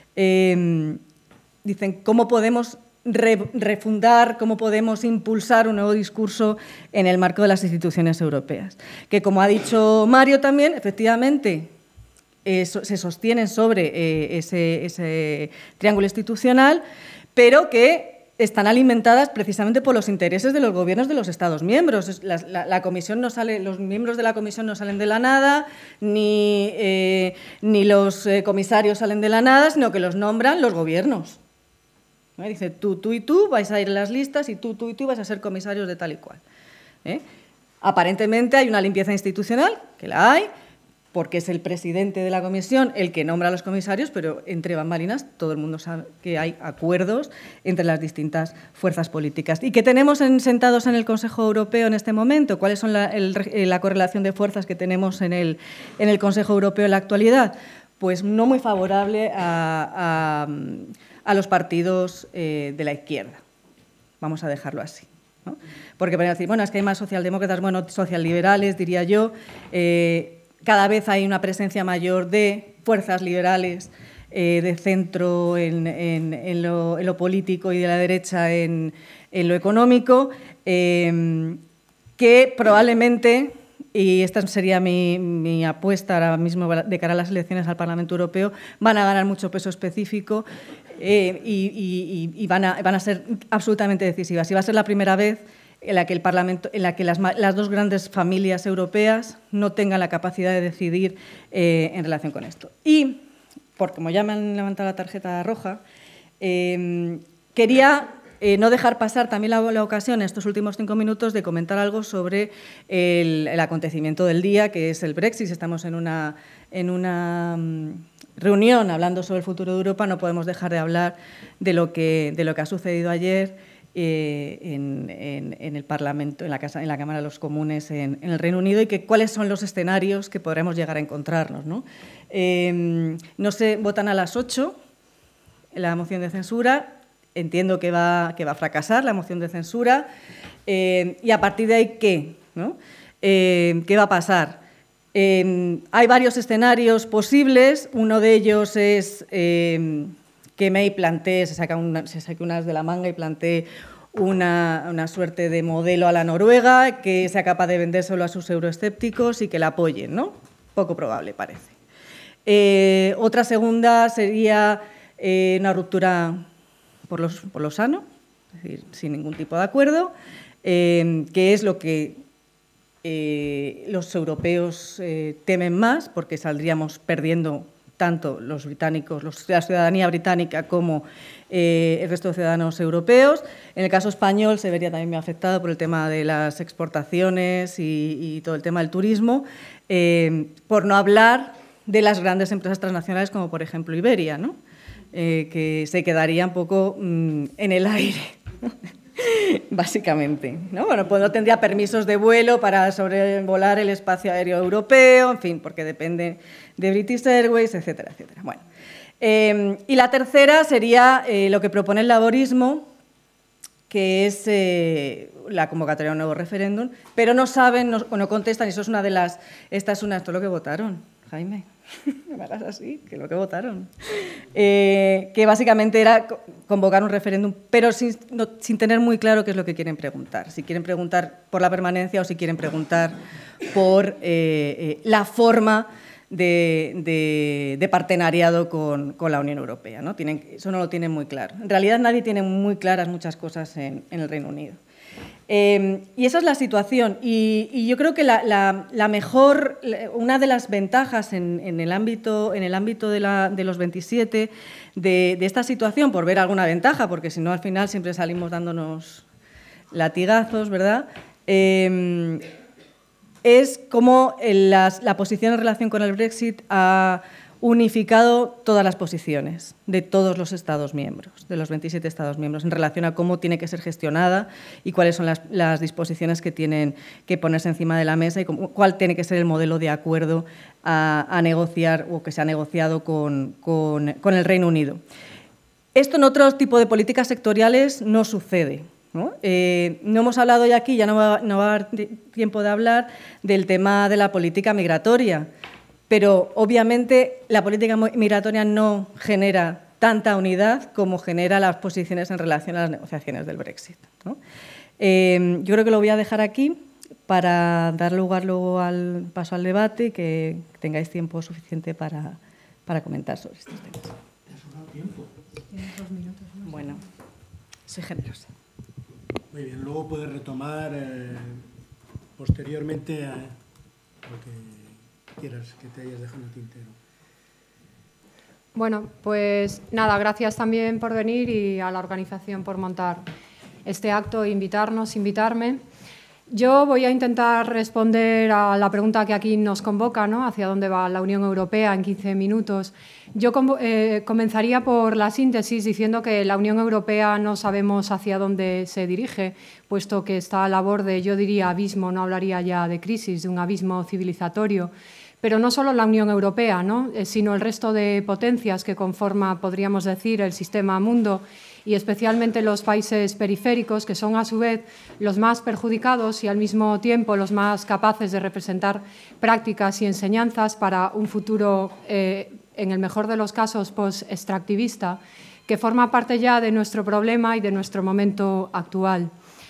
eh, dicen cómo podemos refundar, cómo podemos impulsar un nuevo discurso en el marco de las instituciones europeas. Que, como ha dicho Mario también, efectivamente eh, se sostienen sobre eh, ese, ese triángulo institucional, pero que están alimentadas precisamente por los intereses de los gobiernos de los Estados miembros. La, la, la comisión no sale, los miembros de la Comisión no salen de la nada, ni, eh, ni los eh, comisarios salen de la nada, sino que los nombran los gobiernos. ¿Eh? Dice, tú, tú y tú vais a ir en las listas y tú, tú y tú vais a ser comisarios de tal y cual. ¿Eh? Aparentemente hay una limpieza institucional, que la hay, porque es el presidente de la comisión el que nombra a los comisarios, pero entre bambalinas todo el mundo sabe que hay acuerdos entre las distintas fuerzas políticas. ¿Y qué tenemos en, sentados en el Consejo Europeo en este momento? ¿Cuáles son la, el, la correlación de fuerzas que tenemos en el, en el Consejo Europeo en la actualidad? Pues no muy favorable a... a a los partidos eh, de la izquierda. Vamos a dejarlo así, ¿no? Porque para decir, bueno, es que hay más socialdemócratas, bueno, socialliberales, diría yo, eh, cada vez hay una presencia mayor de fuerzas liberales eh, de centro en, en, en, lo, en lo político y de la derecha en, en lo económico, eh, que probablemente... y esta sería mi, mi apuesta ahora mismo de cara a las elecciones al Parlamento Europeo, van a ganar mucho peso específico eh, y, y, y van, a, van a ser absolutamente decisivas. Y va a ser la primera vez en la que, el Parlamento, en la que las, las dos grandes familias europeas no tengan la capacidad de decidir eh, en relación con esto. Y, porque como ya me han levantado la tarjeta roja, eh, quería... Eh, no dejar pasar también la, la ocasión en estos últimos cinco minutos de comentar algo sobre el, el acontecimiento del día, que es el Brexit. Estamos en una, en una um, reunión hablando sobre el futuro de Europa, no podemos dejar de hablar de lo que, de lo que ha sucedido ayer eh, en, en, en el Parlamento, en la, casa, en la Cámara de los Comunes en, en el Reino Unido y que, cuáles son los escenarios que podremos llegar a encontrarnos, ¿no? Eh, no se votan a las ocho la moción de censura. Entiendo que va, que va a fracasar la moción de censura. Eh, y a partir de ahí, ¿qué? ¿No? Eh, ¿Qué va a pasar? Eh, hay varios escenarios posibles. Uno de ellos es eh, que May plantee, se saca una, se saque unas de la manga y plantee una, una suerte de modelo a la Noruega, que sea capaz de vendérselo a sus euroescépticos y que la apoyen, ¿no? Poco probable, parece. Eh, otra segunda sería eh, una ruptura... Por lo, por lo sano, es decir, sin ningún tipo de acuerdo, eh, que es lo que eh, los europeos eh, temen más, porque saldríamos perdiendo tanto los británicos, los, la ciudadanía británica, como eh, el resto de ciudadanos europeos. En el caso español se vería también muy afectado por el tema de las exportaciones y, y todo el tema del turismo, eh, por no hablar de las grandes empresas transnacionales, como por ejemplo Iberia, ¿no? Eh, que se quedaría un poco mmm, en el aire, básicamente, ¿no? Bueno, pues no tendría permisos de vuelo para sobrevolar el espacio aéreo europeo, en fin, porque depende de British Airways, etcétera, etcétera. Bueno, eh, y la tercera sería eh, lo que propone el laborismo, que es eh, la convocatoria de un nuevo referéndum, pero no saben no, o no contestan, y eso es una de las... Esta es una... Esto es lo que votaron, Jaime. no me hagas así, que lo que votaron, eh, que básicamente era convocar un referéndum, pero sin, no, sin tener muy claro qué es lo que quieren preguntar, si quieren preguntar por la permanencia o si quieren preguntar por eh, eh, la forma de, de, de partenariado con, con la Unión Europea, ¿no? Tienen, eso no lo tienen muy claro. En realidad nadie tiene muy claras muchas cosas en, en el Reino Unido. Eh, y esa es la situación. Y, y yo creo que la, la, la mejor, una de las ventajas en, en el ámbito, en el ámbito de, la, de los veintisiete de, de esta situación, por ver alguna ventaja, porque si no al final siempre salimos dándonos latigazos, ¿verdad?, Eh, es cómo las, la posición en relación con el Brexit ha unificado todas las posiciones de todos los Estados miembros, de los veintisiete Estados miembros, en relación a cómo tiene que ser gestionada y cuáles son las, las disposiciones que tienen que ponerse encima de la mesa y cómo, cuál tiene que ser el modelo de acuerdo a, a negociar o que se ha negociado con, con, con el Reino Unido. Esto en otros tipos de políticas sectoriales no sucede. ¿No? Eh, no hemos hablado ya aquí, ya no va, no va a dar tiempo de hablar del tema de la política migratoria, pero obviamente la política migratoria no genera tanta unidad como genera las posiciones en relación a las negociaciones del Brexit, ¿no? Eh, yo creo que lo voy a dejar aquí para dar lugar luego al paso al debate y que tengáis tiempo suficiente para, para comentar sobre estos temas. ¿Te ha sobrado tiempo? Tienes dos minutos más. Bueno, soy generosa. Muy bien, luego puedes retomar eh, posteriormente a lo que quieras, que te hayas dejado en el tintero. Bueno, pues nada, gracias también por venir y a la organización por montar este acto, invitarnos, invitarme. Yo voy a intentar responder a la pregunta que aquí nos convoca, ¿no? Hacia dónde va la Unión Europea en quince minutos. Yo eh, comenzaría por la síntesis diciendo que la Unión Europea no sabemos hacia dónde se dirige, puesto que está a la borde, yo diría abismo, no hablaría ya de crisis, de un abismo civilizatorio. Pero no solo la Unión Europea, ¿no?, sino el resto de potencias que conforma, podríamos decir, el sistema mundo, y especialmente los países periféricos, que son a su vez los más perjudicados y al mismo tiempo los más capaces de representar prácticas y enseñanzas para un futuro, eh, en el mejor de los casos, post-extractivista, que forma parte ya de nuestro problema y de nuestro momento actual.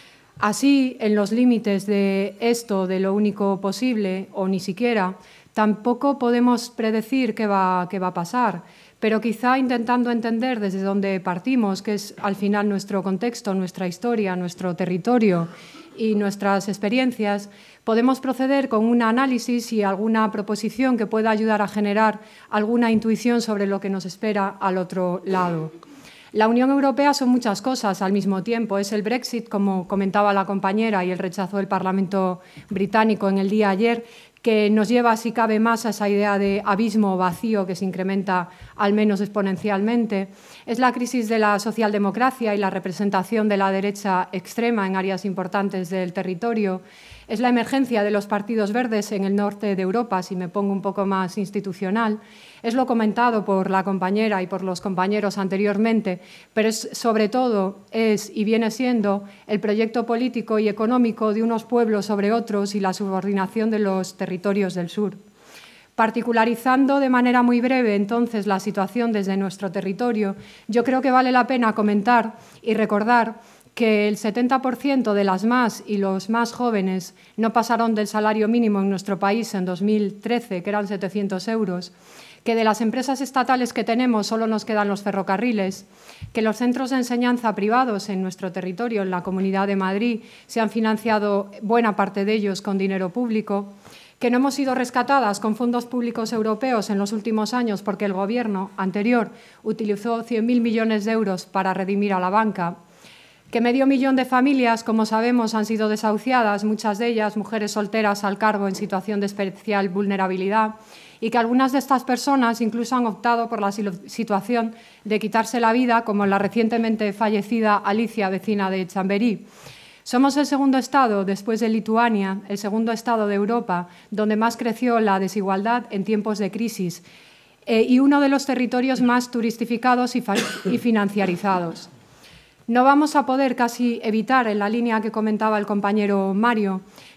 Así, en los límites de esto, de lo único posible, o ni siquiera, tampoco podemos predecir qué va, qué va a pasar, pero quizá intentando entender desde dónde partimos, que es al final nuestro contexto, nuestra historia, nuestro territorio y nuestras experiencias, podemos proceder con un análisis y alguna proposición que pueda ayudar a generar alguna intuición sobre lo que nos espera al otro lado. La Unión Europea son muchas cosas al mismo tiempo. Es el Brexit, como comentaba la compañera, y el rechazo del Parlamento británico en el día ayer, que nos lleva, si cabe más, a esa idea de abismo vacío que se incrementa al menos exponencialmente. Es la crisis de la socialdemocracia y la representación de la derecha extrema en áreas importantes del territorio. Es la emergencia de los partidos verdes en el norte de Europa, si me pongo un poco más institucional. Es lo comentado por la compañera y por los compañeros anteriormente, pero es, sobre todo es y viene siendo el proyecto político y económico de unos pueblos sobre otros y la subordinación de los territorios del sur. Particularizando de manera muy breve, entonces, la situación desde nuestro territorio, yo creo que vale la pena comentar y recordar que el setenta por ciento de las más y los más jóvenes no pasaron del salario mínimo en nuestro país en dos mil trece, que eran setecientos euros, que de las empresas estatales que tenemos solo nos quedan los ferrocarriles, que los centros de enseñanza privados en nuestro territorio, en la Comunidad de Madrid, se han financiado buena parte de ellos con dinero público, que no hemos sido rescatadas con fondos públicos europeos en los últimos años porque el Gobierno anterior utilizó cien mil millones de euros para redimir a la banca, que medio millón de familias, como sabemos, han sido desahuciadas, muchas de ellas mujeres solteras al cargo en situación de especial vulnerabilidad, y que algunas de estas personas incluso han optado por la situación de quitarse la vida, como la recientemente fallecida Alicia, vecina de Chamberí. Somos el segundo Estado, después de Lituania, el segundo Estado de Europa, donde más creció la desigualdad en tiempos de crisis, eh, y uno de los territorios más turistificados y, y financiarizados. No vamos a poder casi evitar, en la línea que comentaba el compañero Mario,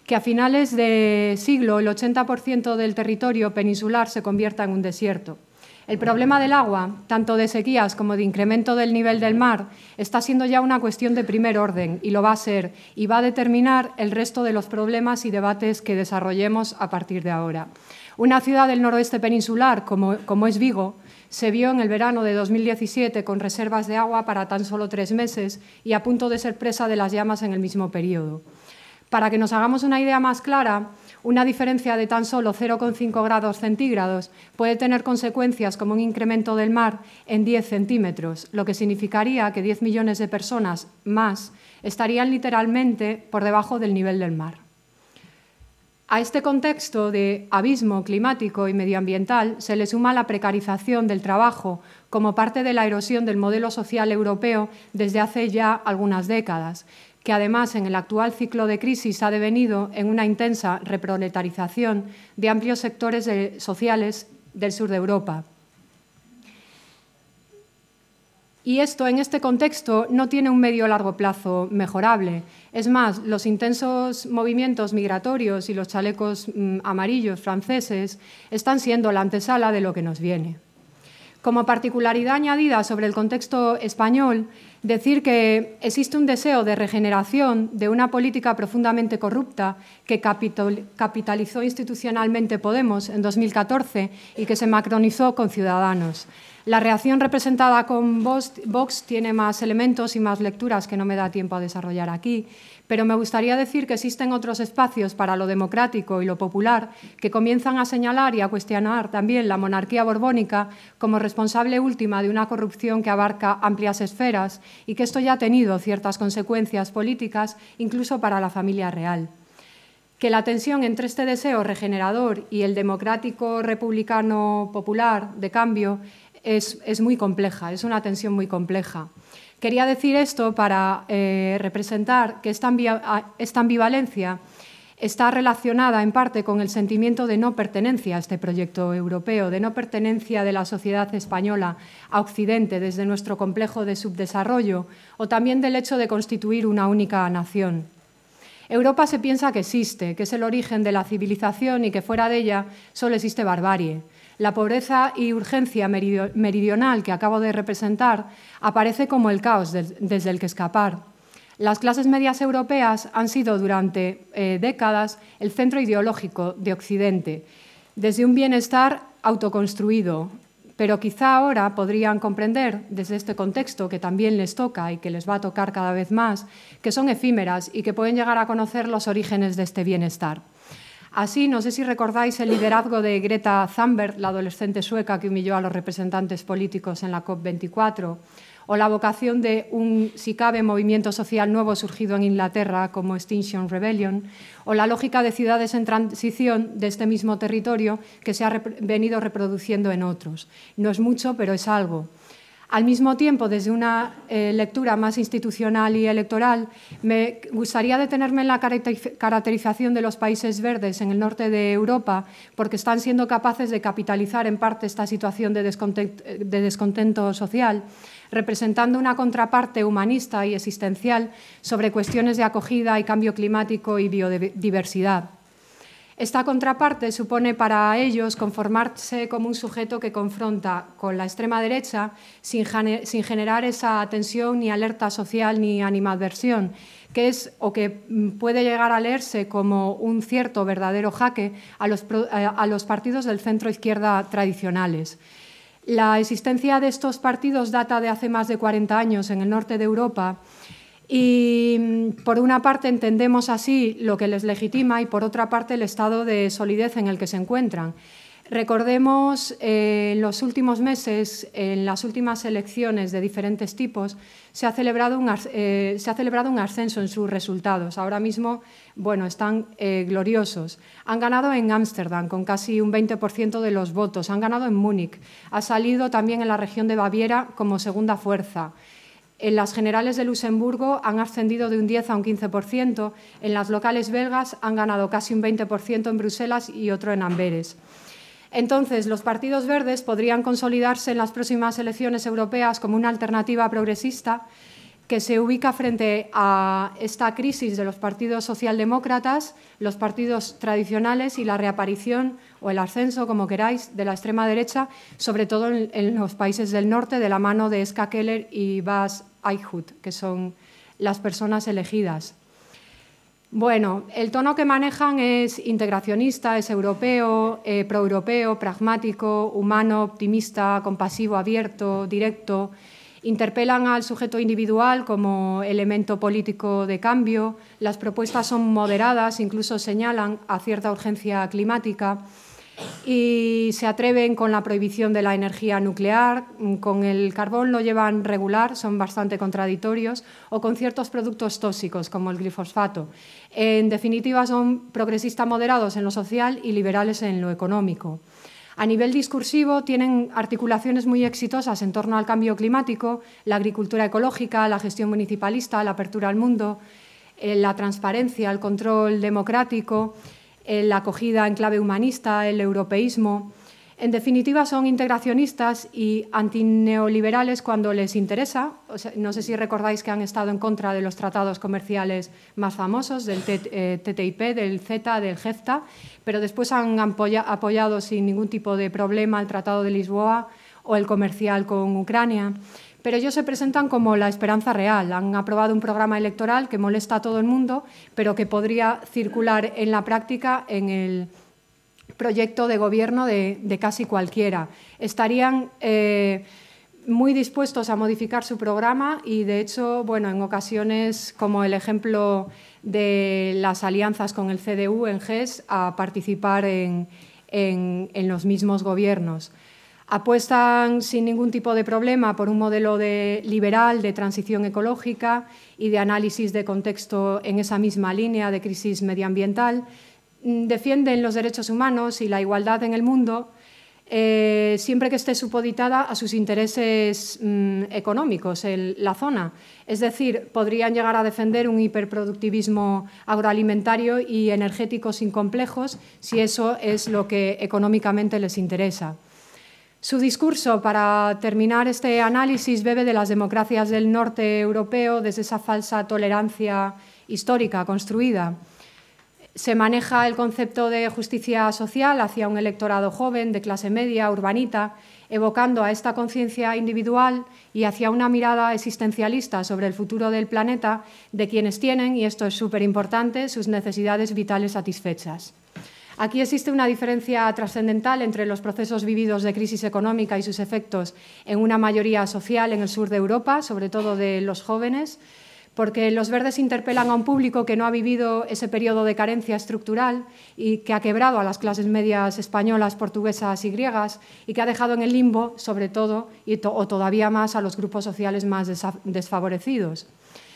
que a finales de siglo el ochenta por ciento del territorio peninsular se convierta en un desierto. El problema del agua, tanto de sequías como de incremento del nivel del mar, está siendo ya una cuestión de primer orden y lo va a ser, y va a determinar el resto de los problemas y debates que desarrollemos a partir de ahora. Una ciudad del noroeste peninsular, como, como es Vigo, se vio en el verano de dos mil diecisiete con reservas de agua para tan solo tres meses y a punto de ser presa de las llamas en el mismo periodo. Para que nos hagamos una idea más clara, una diferencia de tan solo cero coma cinco grados centígrados puede tener consecuencias como un incremento del mar en diez centímetros, lo que significaría que diez millones de personas más estarían literalmente por debajo del nivel del mar. A este contexto de abismo climático y medioambiental se le suma la precarización del trabajo como parte de la erosión del modelo social europeo desde hace ya algunas décadas, que además en el actual ciclo de crisis ha devenido en una intensa reproletarización de amplios sectores de, sociales del sur de Europa. Y esto, en este contexto, no tiene un medio o largo plazo mejorable. Es más, los intensos movimientos migratorios y los chalecos mmm, amarillos franceses están siendo la antesala de lo que nos viene. Como particularidad añadida sobre el contexto español, decir que existe un deseo de regeneración de una política profundamente corrupta que capitalizó institucionalmente Podemos en dos mil catorce y que se macronizó con Ciudadanos. La reacción representada con Vox tiene más elementos y más lecturas que no me da tiempo a desarrollar aquí, pero me gustaría decir que existen otros espacios para lo democrático y lo popular que comienzan a señalar y a cuestionar también la monarquía borbónica como responsable última de una corrupción que abarca amplias esferas y que esto ya ha tenido ciertas consecuencias políticas, incluso para la familia real. Que la tensión entre este deseo regenerador y el democrático republicano popular de cambio es, es muy compleja, es una tensión muy compleja. Quería decir esto para eh, representar que esta, esta ambivalencia está relacionada en parte con el sentimiento de no pertenencia a este proyecto europeo, de no pertenencia de la sociedad española a Occidente desde nuestro complejo de subdesarrollo o también del hecho de constituir una única nación. Europa se piensa que existe, que es el origen de la civilización y que fuera de ella solo existe barbarie. La pobreza y urgencia meridional que acabo de representar aparece como el caos desde el que escapar. Las clases medias europeas han sido durante eh, décadas el centro ideológico de Occidente, desde un bienestar autoconstruido, pero quizá ahora podrían comprender, desde este contexto que también les toca y que les va a tocar cada vez más, que son efímeras y que pueden llegar a conocer los orígenes de este bienestar. Así, no sé si recordáis el liderazgo de Greta Thunberg, la adolescente sueca que humilló a los representantes políticos en la COP veinticuatro, o la vocación de un, si cabe, movimiento social nuevo surgido en Inglaterra como Extinction Rebellion, o la lógica de ciudades en transición de este mismo territorio que se ha rep- venido reproduciendo en otros. No es mucho, pero es algo. Al mismo tiempo, desde una eh, lectura más institucional y electoral, me gustaría detenerme en la caracterización de los países verdes en el norte de Europa, porque están siendo capaces de capitalizar en parte esta situación de descontento, de descontento social, representando una contraparte humanista y existencial sobre cuestiones de acogida y cambio climático y biodiversidad. Esta contraparte supone para ellos conformarse como un sujeto que confronta con la extrema derecha sin, sin generar esa tensión ni alerta social ni animadversión, que es o que puede llegar a leerse como un cierto verdadero jaque a los, a los partidos del centro-izquierda tradicionales. La existencia de estos partidos data de hace más de cuarenta años en el norte de Europa y, por una parte, entendemos así lo que les legitima y, por otra parte, el estado de solidez en el que se encuentran. Recordemos, eh, en los últimos meses, en las últimas elecciones de diferentes tipos, se ha celebrado un, eh, se ha celebrado un ascenso en sus resultados. Ahora mismo, bueno, están eh, gloriosos. Han ganado en Ámsterdam con casi un veinte por ciento de los votos. Han ganado en Múnich. Ha salido también en la región de Baviera como segunda fuerza. En las generales de Luxemburgo han ascendido de un diez a un quince por ciento. En las locales belgas han ganado casi un veinte por ciento en Bruselas y otro en Amberes. Entonces, los partidos verdes podrían consolidarse en las próximas elecciones europeas como una alternativa progresista que se ubica frente a esta crisis de los partidos socialdemócratas, los partidos tradicionales y la reaparición o el ascenso, como queráis, de la extrema derecha, sobre todo en, en los países del norte, de la mano de Ska Keller y Bas Eichhut, que son las personas elegidas. Bueno, el tono que manejan es integracionista, es europeo, eh, proeuropeo, pragmático, humano, optimista, compasivo, abierto, directo. Interpelan al sujeto individual como elemento político de cambio. Las propuestas son moderadas, incluso señalan a cierta urgencia climática. Y se atreven con la prohibición de la energía nuclear, con el carbón lo llevan regular, son bastante contradictorios, o con ciertos productos tóxicos como el glifosfato. En definitiva, son progresistas moderados en lo social y liberales en lo económico. A nivel discursivo, tienen articulaciones muy exitosas en torno al cambio climático, la agricultura ecológica, la gestión municipalista, la apertura al mundo, la transparencia, el control democrático, la acogida en clave humanista, el europeísmo. En definitiva, son integracionistas y antineoliberales cuando les interesa. O sea, no sé si recordáis que han estado en contra de los tratados comerciales más famosos, del T T I P, del CETA, del JEFTA, pero después han apoyado sin ningún tipo de problema el Tratado de Lisboa o el comercial con Ucrania. Pero ellos se presentan como la esperanza real. Han aprobado un programa electoral que molesta a todo el mundo, pero que podría circular en la práctica en el proyecto de gobierno de, de casi cualquiera. Estarían eh, muy dispuestos a modificar su programa y, de hecho, bueno, en ocasiones, como el ejemplo de las alianzas con el C D U en G E S, a participar en, en, en los mismos gobiernos. Apuestan sin ningún tipo de problema por un modelo de liberal de transición ecológica y de análisis de contexto en esa misma línea de crisis medioambiental. Defienden los derechos humanos y la igualdad en el mundo, eh, siempre que esté supeditada a sus intereses mmm, económicos en la zona. Es decir, podrían llegar a defender un hiperproductivismo agroalimentario y energético sin complejos si eso es lo que económicamente les interesa. Su discurso, para terminar este análisis, bebe de las democracias del norte europeo, desde esa falsa tolerancia histórica construida. Se maneja el concepto de justicia social hacia un electorado joven, de clase media, urbanita, evocando a esta conciencia individual y hacia una mirada existencialista sobre el futuro del planeta de quienes tienen, y esto es súper importante, sus necesidades vitales satisfechas. Aquí existe una diferencia trascendental entre los procesos vividos de crisis económica y sus efectos en una mayoría social en el sur de Europa, sobre todo de los jóvenes, porque los verdes interpelan a un público que no ha vivido ese periodo de carencia estructural y que ha quebrado a las clases medias españolas, portuguesas y griegas y que ha dejado en el limbo, sobre todo, y to- o todavía más, a los grupos sociales más desfavorecidos.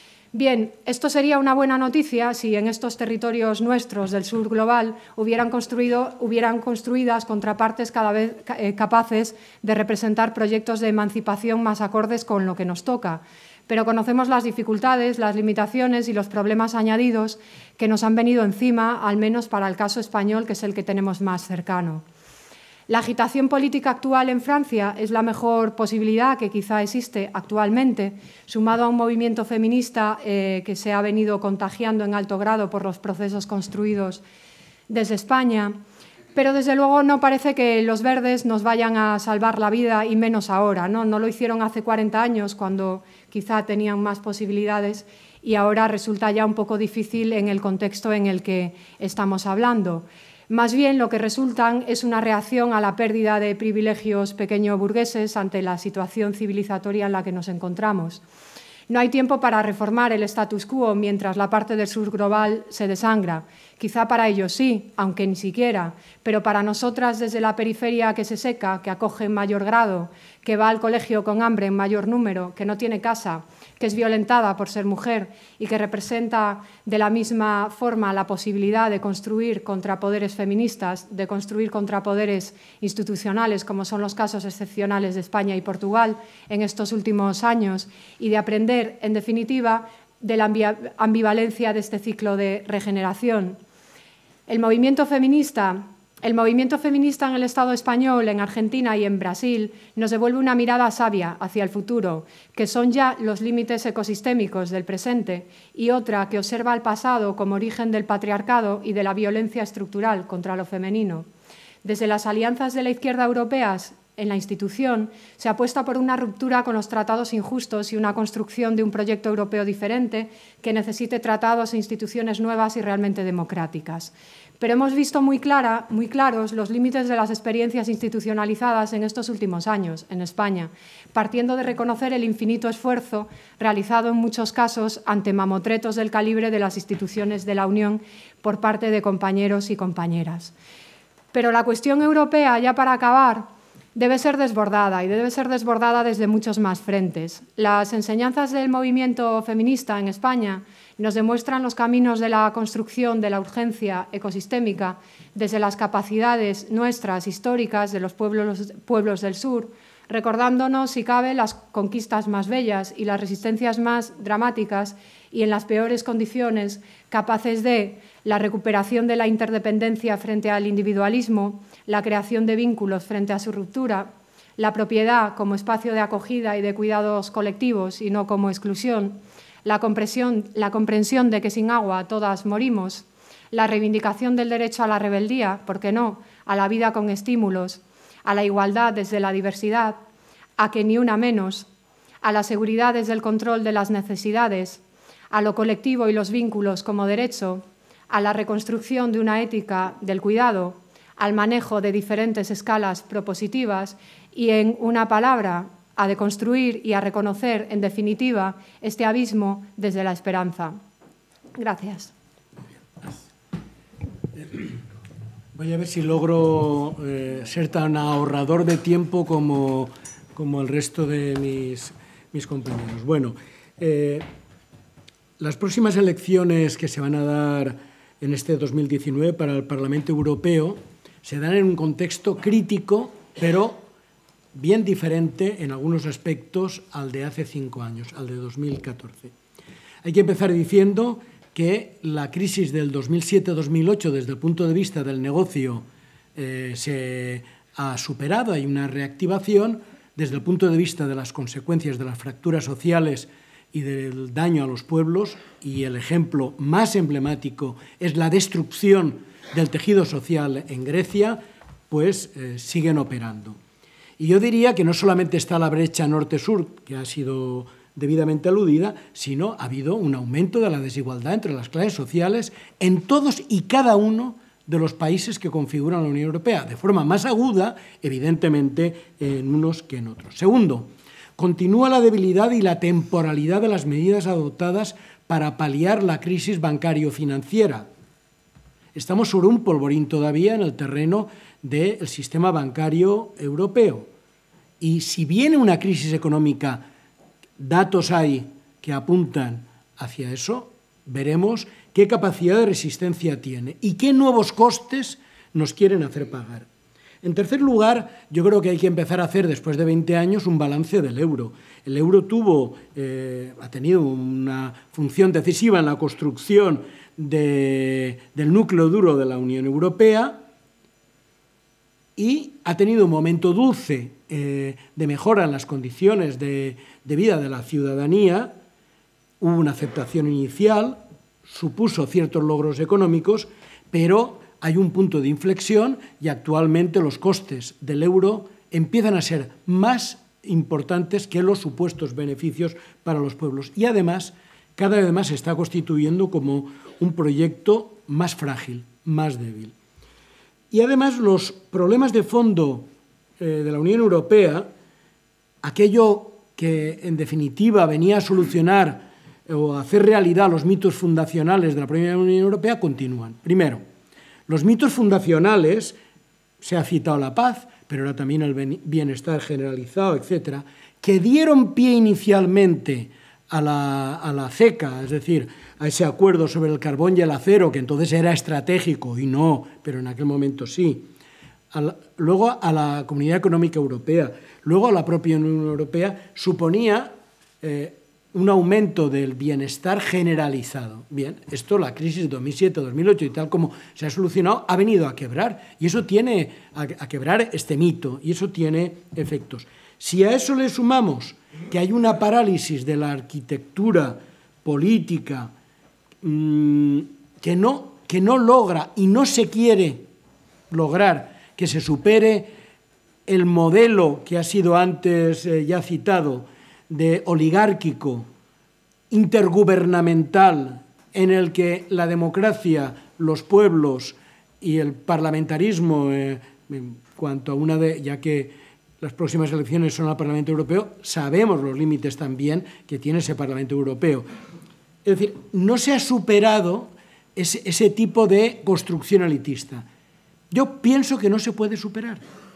Bien, esto sería una buena noticia si en estos territorios nuestros del sur global hubieran, construido, hubieran construidas contrapartes cada vez eh, capaces de representar proyectos de emancipación más acordes con lo que nos toca. Pero conocemos las dificultades, las limitaciones y los problemas añadidos que nos han venido encima, al menos para el caso español, que es el que tenemos más cercano. La agitación política actual en Francia es la mejor posibilidad que quizá existe actualmente, sumado a un movimiento feminista eh, que se ha venido contagiando en alto grado por los procesos construidos desde España. Pero, desde luego, no parece que los verdes nos vayan a salvar la vida, y menos ahora, ¿no? No lo hicieron hace cuarenta años, cuando quizá tenían más posibilidades, y ahora resulta ya un poco difícil en el contexto en el que estamos hablando. Más bien, lo que resultan es una reacción a la pérdida de privilegios pequeño-burgueses ante la situación civilizatoria en la que nos encontramos. No hay tiempo para reformar el status quo mientras la parte del sur global se desangra. Quizá para ellos sí, aunque ni siquiera, pero para nosotras desde la periferia que se seca, que acoge en mayor grado, que va al colegio con hambre en mayor número, que no tiene casa, que es violentada por ser mujer y que representa de la misma forma la posibilidad de construir contrapoderes feministas, de construir contrapoderes institucionales, como son los casos excepcionales de España y Portugal en estos últimos años, y de aprender, en definitiva, de la ambivalencia de este ciclo de regeneración. El movimiento feminista El movimiento feminista en el Estado español, en Argentina y en Brasil nos devuelve una mirada sabia hacia el futuro, que son ya los límites ecosistémicos del presente, y otra que observa el pasado como origen del patriarcado y de la violencia estructural contra lo femenino. Desde las alianzas de la izquierda europeas en la institución se apuesta por una ruptura con los tratados injustos y una construcción de un proyecto europeo diferente que necesite tratados e instituciones nuevas y realmente democráticas. Pero hemos visto muy, clara, muy claros los límites de las experiencias institucionalizadas en estos últimos años en España, partiendo de reconocer el infinito esfuerzo realizado en muchos casos ante mamotretos del calibre de las instituciones de la Unión por parte de compañeros y compañeras. Pero la cuestión europea, ya para acabar, debe ser desbordada y debe ser desbordada desde muchos más frentes. Las enseñanzas del movimiento feminista en España nos demuestran los caminos de la construcción de la urgencia ecosistémica desde las capacidades nuestras históricas de los pueblos, pueblos del sur, recordándonos, si cabe, las conquistas más bellas y las resistencias más dramáticas y en las peores condiciones, capaces de la recuperación de la interdependencia frente al individualismo, la creación de vínculos frente a su ruptura, la propiedad como espacio de acogida y de cuidados colectivos y no como exclusión, la comprensión, la comprensión de que sin agua todas morimos, la reivindicación del derecho a la rebeldía, ¿por qué no?, a la vida con estímulos, a la igualdad desde la diversidad, a que ni una menos, a la seguridad desde el control de las necesidades, a lo colectivo y los vínculos como derecho, a la reconstrucción de una ética del cuidado, al manejo de diferentes escalas propositivas y, en una palabra, a deconstruir y a reconocer, en definitiva, este abismo desde la esperanza. Gracias. Voy a ver si logro eh, ser tan ahorrador de tiempo como, como el resto de mis, mis compañeros. Bueno, eh, las próximas elecciones que se van a dar en este dos mil diecinueve para el Parlamento Europeo se dan en un contexto crítico, pero bien diferente en algunos aspectos al de hace cinco años, al de dos mil catorce. Hay que empezar diciendo que la crisis del dos mil siete dos mil ocho, desde el punto de vista del negocio, eh, se ha superado, hay una reactivación. Desde el punto de vista de las consecuencias de las fracturas sociales y del daño a los pueblos, y el ejemplo más emblemático es la destrucción del tejido social en Grecia, pues eh, siguen operando. Y yo diría que no solamente está la brecha norte-sur, que ha sido debidamente aludida, sino ha habido un aumento de la desigualdad entre las clases sociales en todos y cada uno de los países que configuran la Unión Europea, de forma más aguda, evidentemente, en unos que en otros. Segundo, continúa la debilidad y la temporalidad de las medidas adoptadas para paliar la crisis bancario-financiera. Estamos sobre un polvorín todavía en el terreno del sistema bancario europeo. Y si viene una crisis económica, datos hay que apuntan hacia eso, veremos qué capacidad de resistencia tiene y qué nuevos costes nos quieren hacer pagar. En tercer lugar, yo creo que hay que empezar a hacer, después de veinte años, un balance del euro. El euro tuvo, eh, ha tenido una función decisiva en la construcción de, del núcleo duro de la Unión Europea y ha tenido un momento dulce eh, de mejora en las condiciones de, de vida de la ciudadanía. Hubo una aceptación inicial, supuso ciertos logros económicos, pero hay un punto de inflexión y actualmente los costes del euro empiezan a ser más importantes que los supuestos beneficios para los pueblos. Y además, cada vez más se está constituyendo como un proyecto más frágil, más débil. Y además los problemas de fondo eh, de la Unión Europea, aquello que en definitiva venía a solucionar o a hacer realidad los mitos fundacionales de la propia Unión Europea, continúan. Primero, los mitos fundacionales, se ha citado la paz, pero ahora también el bienestar generalizado, etcétera, que dieron pie inicialmente a la, a la CECA, es decir, a ese acuerdo sobre el carbón y el acero, que entonces era estratégico y no, pero en aquel momento sí. A la, luego a la Comunidad Económica Europea, luego a la propia Unión Europea, suponía eh, un aumento del bienestar generalizado. Bien, esto, la crisis de dos mil siete dos mil ocho y tal como se ha solucionado, ha venido a quebrar, y eso tiene a, a quebrar este mito, y eso tiene efectos. Si a eso le sumamos que hay una parálisis de la arquitectura política mmm, que, no, que no logra y no se quiere lograr que se supere el modelo que ha sido antes eh, ya citado, de oligárquico, intergubernamental, en el que la democracia, los pueblos y el parlamentarismo, eh, en cuanto a una de, ya que las próximas elecciones son al Parlamento Europeo, sabemos los límites también que tiene ese Parlamento Europeo. Es decir, no se ha superado ese, ese tipo de construcción elitista. Yo pienso que no se puede superar.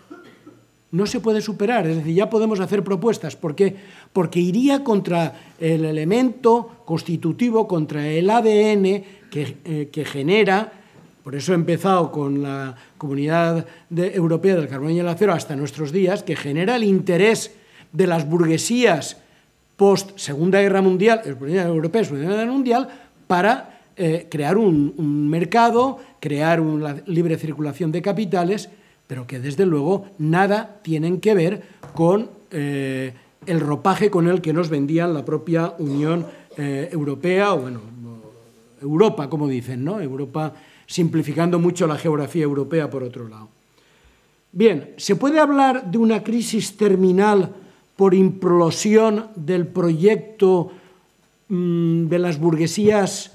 No se puede superar, es decir, ya podemos hacer propuestas. ¿Por qué? Porque iría contra el elemento constitutivo, contra el A D N que, eh, que genera, por eso he empezado con la Comunidad de, Europea del Carbón y el Acero hasta nuestros días, que genera el interés de las burguesías post-Segunda Guerra Mundial, europeas, Segunda Guerra Mundial, para eh, crear un, un mercado, crear una libre circulación de capitales, pero que desde luego nada tienen que ver con eh, el ropaje con el que nos vendían la propia Unión eh, Europea, o bueno, Europa, como dicen, ¿no? Europa, simplificando mucho la geografía europea por otro lado. Bien, ¿se puede hablar de una crisis terminal por implosión del proyecto mmm, de las burguesías,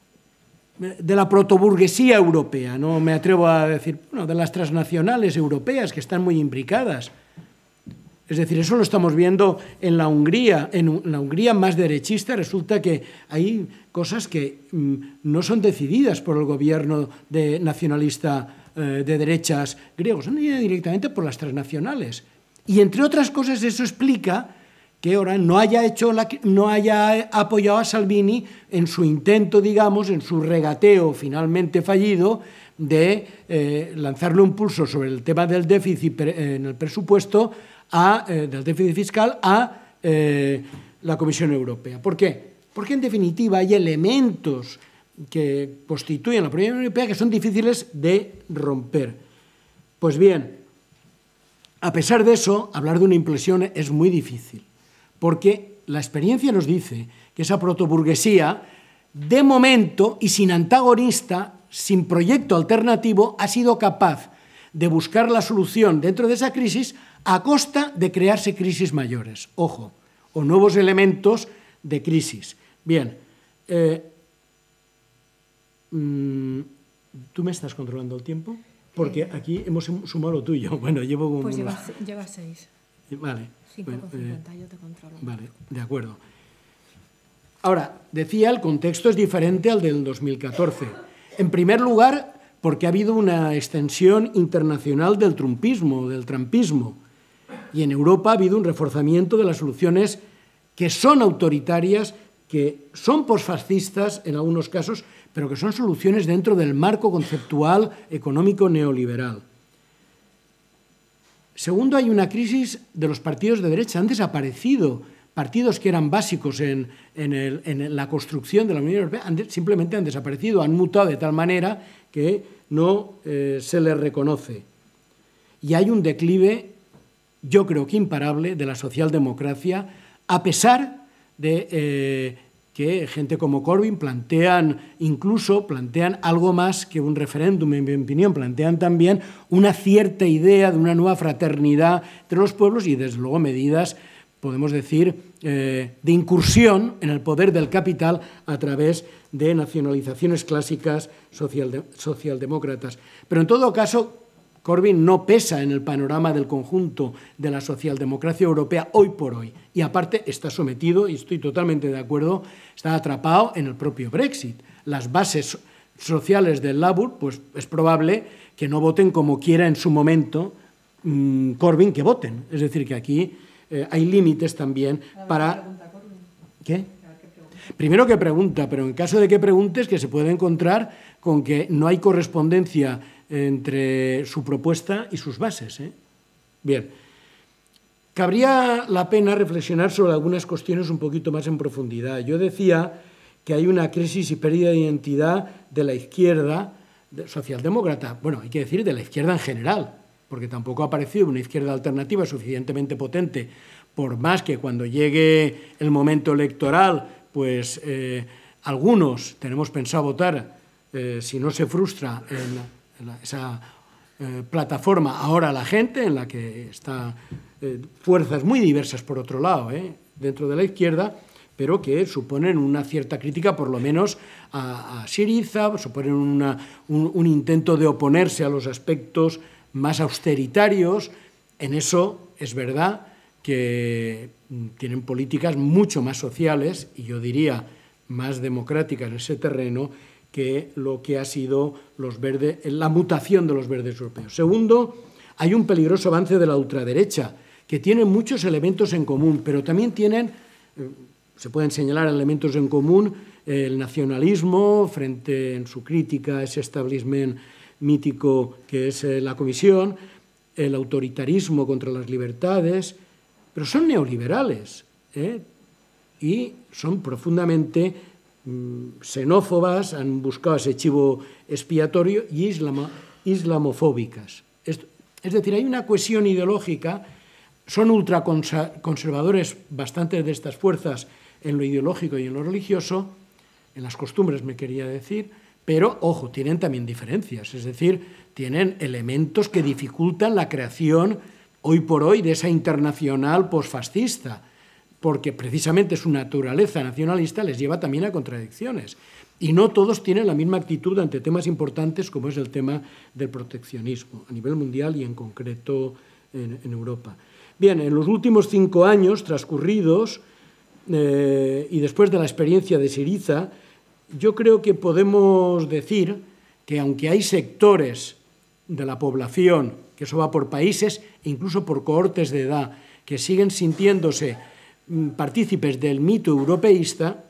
de la protoburguesía europea? No me atrevo a decir, bueno, de las transnacionales europeas que están muy imbricadas. Es decir, eso lo estamos viendo en la Hungría. En la Hungría más derechista resulta que hay cosas que mmm, no son decididas por el gobierno de nacionalista eh, de derechas griegos, son directamente por las transnacionales. Y entre otras cosas eso explica que ahora no haya, hecho la, no haya apoyado a Salvini en su intento, digamos, en su regateo finalmente fallido de eh, lanzarle un pulso sobre el tema del déficit en el presupuesto, a, eh, del déficit fiscal a eh, la Comisión Europea. ¿Por qué? Porque en definitiva hay elementos que constituyen la Unión Europea que son difíciles de romper. Pues bien, a pesar de eso, hablar de una implosión es muy difícil, porque la experiencia nos dice que esa protoburguesía, de momento y sin antagonista, sin proyecto alternativo, ha sido capaz de buscar la solución dentro de esa crisis a costa de crearse crisis mayores, ojo, o nuevos elementos de crisis. Bien, eh, mmm, ¿tú me estás controlando el tiempo? Porque eh, aquí hemos sumado lo tuyo. Bueno, llevo... Un, pues lleva, lleva seis. Vale. cinco con cincuenta, eh, yo te controlo. Vale, de acuerdo. Ahora, decía, el contexto es diferente al del dos mil catorce. En primer lugar, porque ha habido una extensión internacional del trumpismo, del trumpismo, y en Europa ha habido un reforzamiento de las soluciones que son autoritarias, que son posfascistas en algunos casos, pero que son soluciones dentro del marco conceptual económico neoliberal. Segundo, hay una crisis de los partidos de derecha. Han desaparecido partidos que eran básicos en, en, el, en la construcción de la Unión Europea, han de, simplemente han desaparecido, han mutado de tal manera que no eh, se les reconoce. Y hay un declive, yo creo que imparable, de la socialdemocracia, a pesar de eh, que gente como Corbyn plantean, incluso plantean algo más que un referéndum, en mi opinión, plantean también una cierta idea de una nueva fraternidad entre los pueblos y, desde luego, medidas, podemos decir, eh, de incursión en el poder del capital a través de nacionalizaciones clásicas socialde- socialdemócratas. Pero, en todo caso, Corbyn no pesa en el panorama del conjunto de la socialdemocracia europea hoy por hoy. Y aparte está sometido, y estoy totalmente de acuerdo, está atrapado en el propio Brexit. Las bases sociales del Labour, pues es probable que no voten como quiera en su momento mmm, Corbyn que voten. Es decir, que aquí eh, hay límites también para... ¿Qué? Primero que pregunta, pero en caso de que preguntes, que se puede encontrar con que no hay correspondencia entre su propuesta y sus bases, ¿eh? Bien. cabría la pena reflexionar sobre algunas cuestiones un poquito más en profundidad. Yo decía que hay una crisis y pérdida de identidad de la izquierda socialdemócrata. Bueno, hay que decir de la izquierda en general, porque tampoco ha aparecido una izquierda alternativa suficientemente potente, por más que cuando llegue el momento electoral, pues eh, algunos tenemos pensado votar, eh, si no se frustra en, en la, esa eh, plataforma Ahora la Gente, en la que están eh, fuerzas muy diversas por otro lado, eh, dentro de la izquierda, pero que suponen una cierta crítica, por lo menos, a, a Syriza, suponen una, un, un intento de oponerse a los aspectos más austeritarios. En eso es verdad que tienen políticas mucho más sociales y yo diría más democráticas en ese terreno que lo que ha sido los verdes, la mutación de los verdes europeos. Segundo, hay un peligroso avance de la ultraderecha, que tiene muchos elementos en común, pero también tienen, se pueden señalar elementos en común, el nacionalismo frente en su crítica a ese establishment mítico que es la Comisión, el autoritarismo contra las libertades, pero son neoliberales, ¿eh? Y son profundamente mmm, xenófobas, han buscado ese chivo expiatorio y islamo, islamofóbicas. Es, es decir, hay una cohesión ideológica, son ultraconservadores bastantes de estas fuerzas en lo ideológico y en lo religioso, en las costumbres me quería decir, pero, ojo, tienen también diferencias, es decir, tienen elementos que dificultan la creación hoy por hoy de esa internacional posfascista, porque precisamente su naturaleza nacionalista les lleva también a contradicciones. Y no todos tienen la misma actitud ante temas importantes como es el tema del proteccionismo, a nivel mundial y en concreto en, en Europa. Bien, en los últimos cinco años transcurridos, eh, y después de la experiencia de Syriza, yo creo que podemos decir que aunque hay sectores de la población, que eso va por países e incluso por cohortes de edad, que siguen sintiéndose partícipes del mito europeísta,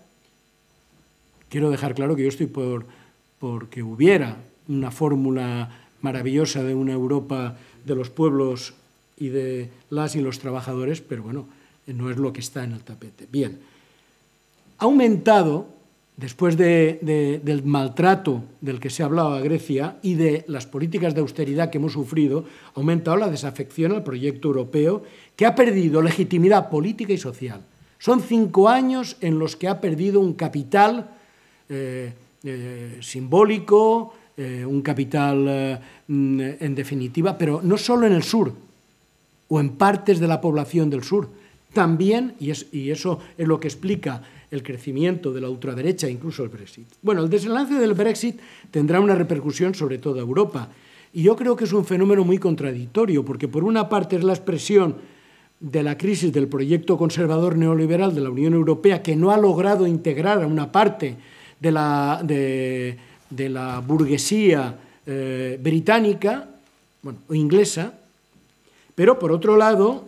quiero dejar claro que yo estoy por, por que hubiera una fórmula maravillosa de una Europa de los pueblos y de las y los trabajadores, pero bueno, no es lo que está en el tapete. Bien, ha aumentado, después de, de, del maltrato del que se ha hablado a Grecia y de las políticas de austeridad que hemos sufrido, ha aumentado la desafección al proyecto europeo, que ha perdido legitimidad política y social. Son cinco años en los que ha perdido un capital eh, eh, simbólico, eh, un capital, eh, en definitiva, pero no solo en el sur, o en partes de la población del sur, también, y, es, y eso es lo que explica el crecimiento de la ultraderecha, incluso el Brexit. Bueno, el desenlace del Brexit tendrá una repercusión sobre toda Europa, y yo creo que es un fenómeno muy contradictorio, porque por una parte es la expresión de la crisis del proyecto conservador neoliberal de la Unión Europea, que no ha logrado integrar a una parte de la, de, de la burguesía eh, británica, bueno, o inglesa, pero por otro lado,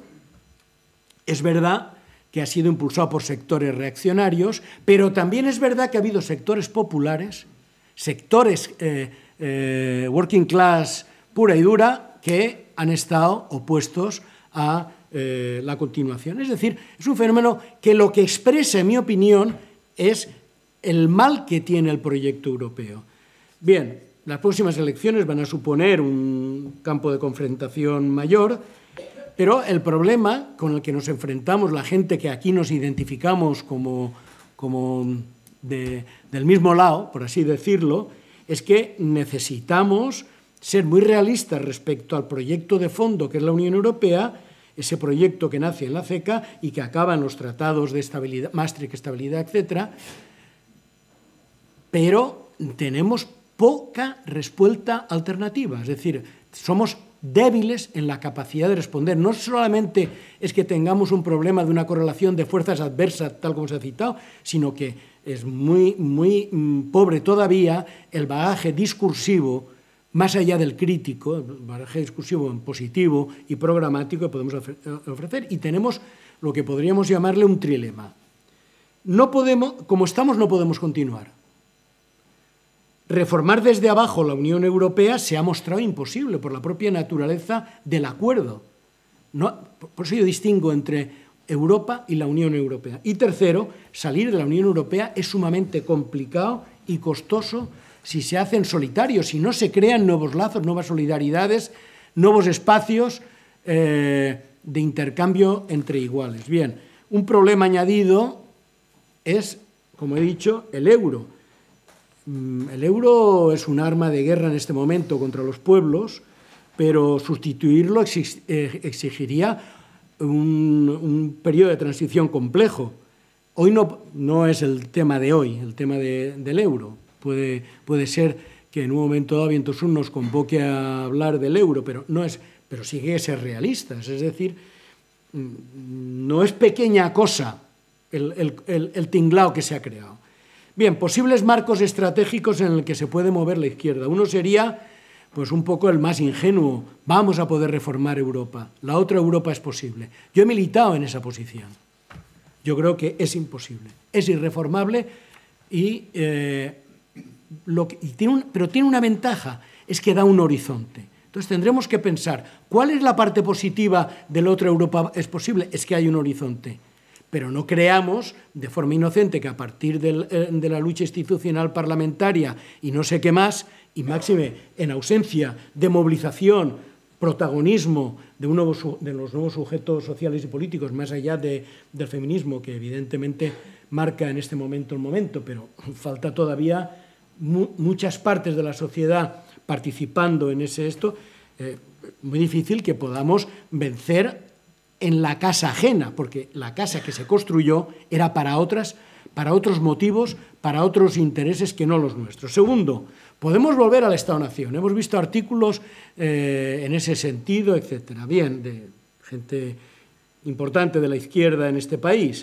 es verdad que ha sido impulsado por sectores reaccionarios, pero también es verdad que ha habido sectores populares, sectores eh, eh, working class pura y dura, que han estado opuestos a eh, la continuación. Es decir, es un fenómeno que lo que expresa, en mi opinión, es el mal que tiene el proyecto europeo. Bien, las próximas elecciones van a suponer un campo de confrontación mayor, pero el problema con el que nos enfrentamos la gente que aquí nos identificamos como, como de, del mismo lado, por así decirlo, es que necesitamos ser muy realistas respecto al proyecto de fondo que es la Unión Europea, ese proyecto que nace en la CECA y que acaba en los tratados de estabilidad, Maastricht, estabilidad, etcétera, pero tenemos poca respuesta alternativa, es decir, somos débiles en la capacidad de responder. No solamente es que tengamos un problema de una correlación de fuerzas adversas, tal como se ha citado, sino que es muy, muy pobre todavía el bagaje discursivo, más allá del crítico, el bagaje discursivo en positivo y programático que podemos ofrecer. Y tenemos lo que podríamos llamarle un trilema. No podemos, como estamos, no podemos continuar. Reformar desde abajo la Unión Europea se ha mostrado imposible por la propia naturaleza del acuerdo. No, por eso yo distingo entre Europa y la Unión Europea. Y tercero, salir de la Unión Europea es sumamente complicado y costoso si se hace en solitario, si no se crean nuevos lazos, nuevas solidaridades, nuevos espacios eh, de intercambio entre iguales. Bien, un problema añadido es, como he dicho, el euro. El euro es un arma de guerra en este momento contra los pueblos, pero sustituirlo exigiría un, un periodo de transición complejo. Hoy no, no es el tema de hoy, el tema de, del euro. Puede, puede ser que en un momento dado Vientosur nos convoque a hablar del euro, pero, no es, pero sí que ser realistas. Es decir, no es pequeña cosa el, el, el, el tinglao que se ha creado. Bien, posibles marcos estratégicos en el que se puede mover la izquierda. Uno sería, pues, un poco el más ingenuo. Vamos a poder reformar Europa. La otra Europa es posible. Yo he militado en esa posición. Yo creo que es imposible. Es irreformable y, eh, lo que, y tiene un, pero tiene una ventaja, es que da un horizonte. Entonces tendremos que pensar, ¿cuál es la parte positiva de la otra Europa es posible? Es que hay un horizonte. Pero no creamos de forma inocente que a partir del, de la lucha institucional parlamentaria y no sé qué más, y máxime en ausencia de movilización, protagonismo de, un nuevo, de los nuevos sujetos sociales y políticos, más allá de, del feminismo, que evidentemente marca en este momento el momento, pero falta todavía mu muchas partes de la sociedad participando en ese esto, eh, muy difícil que podamos vencer en la casa ajena, porque la casa que se construyó era para otras, para otros motivos, para otros intereses que no los nuestros. Segundo, podemos volver al Estado-Nación. Hemos visto artículos eh, en ese sentido, etcétera. Bien, de gente importante de la izquierda en este país.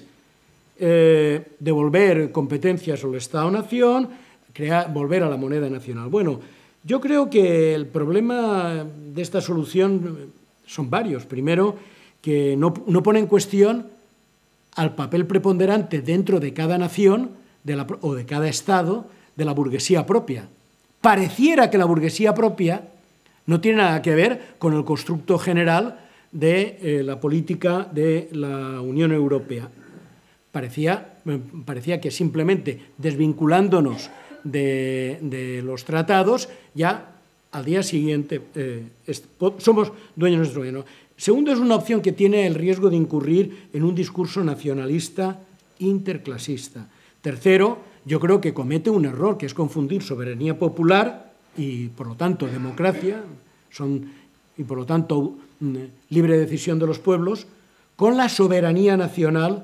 Eh, devolver competencias al Estado-Nación, crear, volver a la moneda nacional. Bueno, yo creo que el problema de esta solución son varios. Primero, que no, no pone en cuestión al papel preponderante dentro de cada nación de la, o de cada Estado de la burguesía propia. Pareciera que la burguesía propia no tiene nada que ver con el constructo general de eh, la política de la Unión Europea. Parecía, parecía que simplemente desvinculándonos de, de los tratados, ya al día siguiente eh, somos dueños de nuestro gobierno. Segundo, es una opción que tiene el riesgo de incurrir en un discurso nacionalista interclasista. Tercero, yo creo que comete un error, que es confundir soberanía popular y, por lo tanto, democracia, son, y por lo tanto, libre decisión de los pueblos, con la soberanía nacional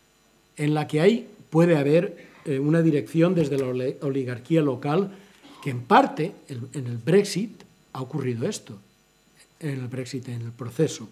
en la que hay, puede haber eh, una dirección desde la oligarquía local, que en parte, el, en el Brexit, ha ocurrido esto. En el Brexit, en el proceso.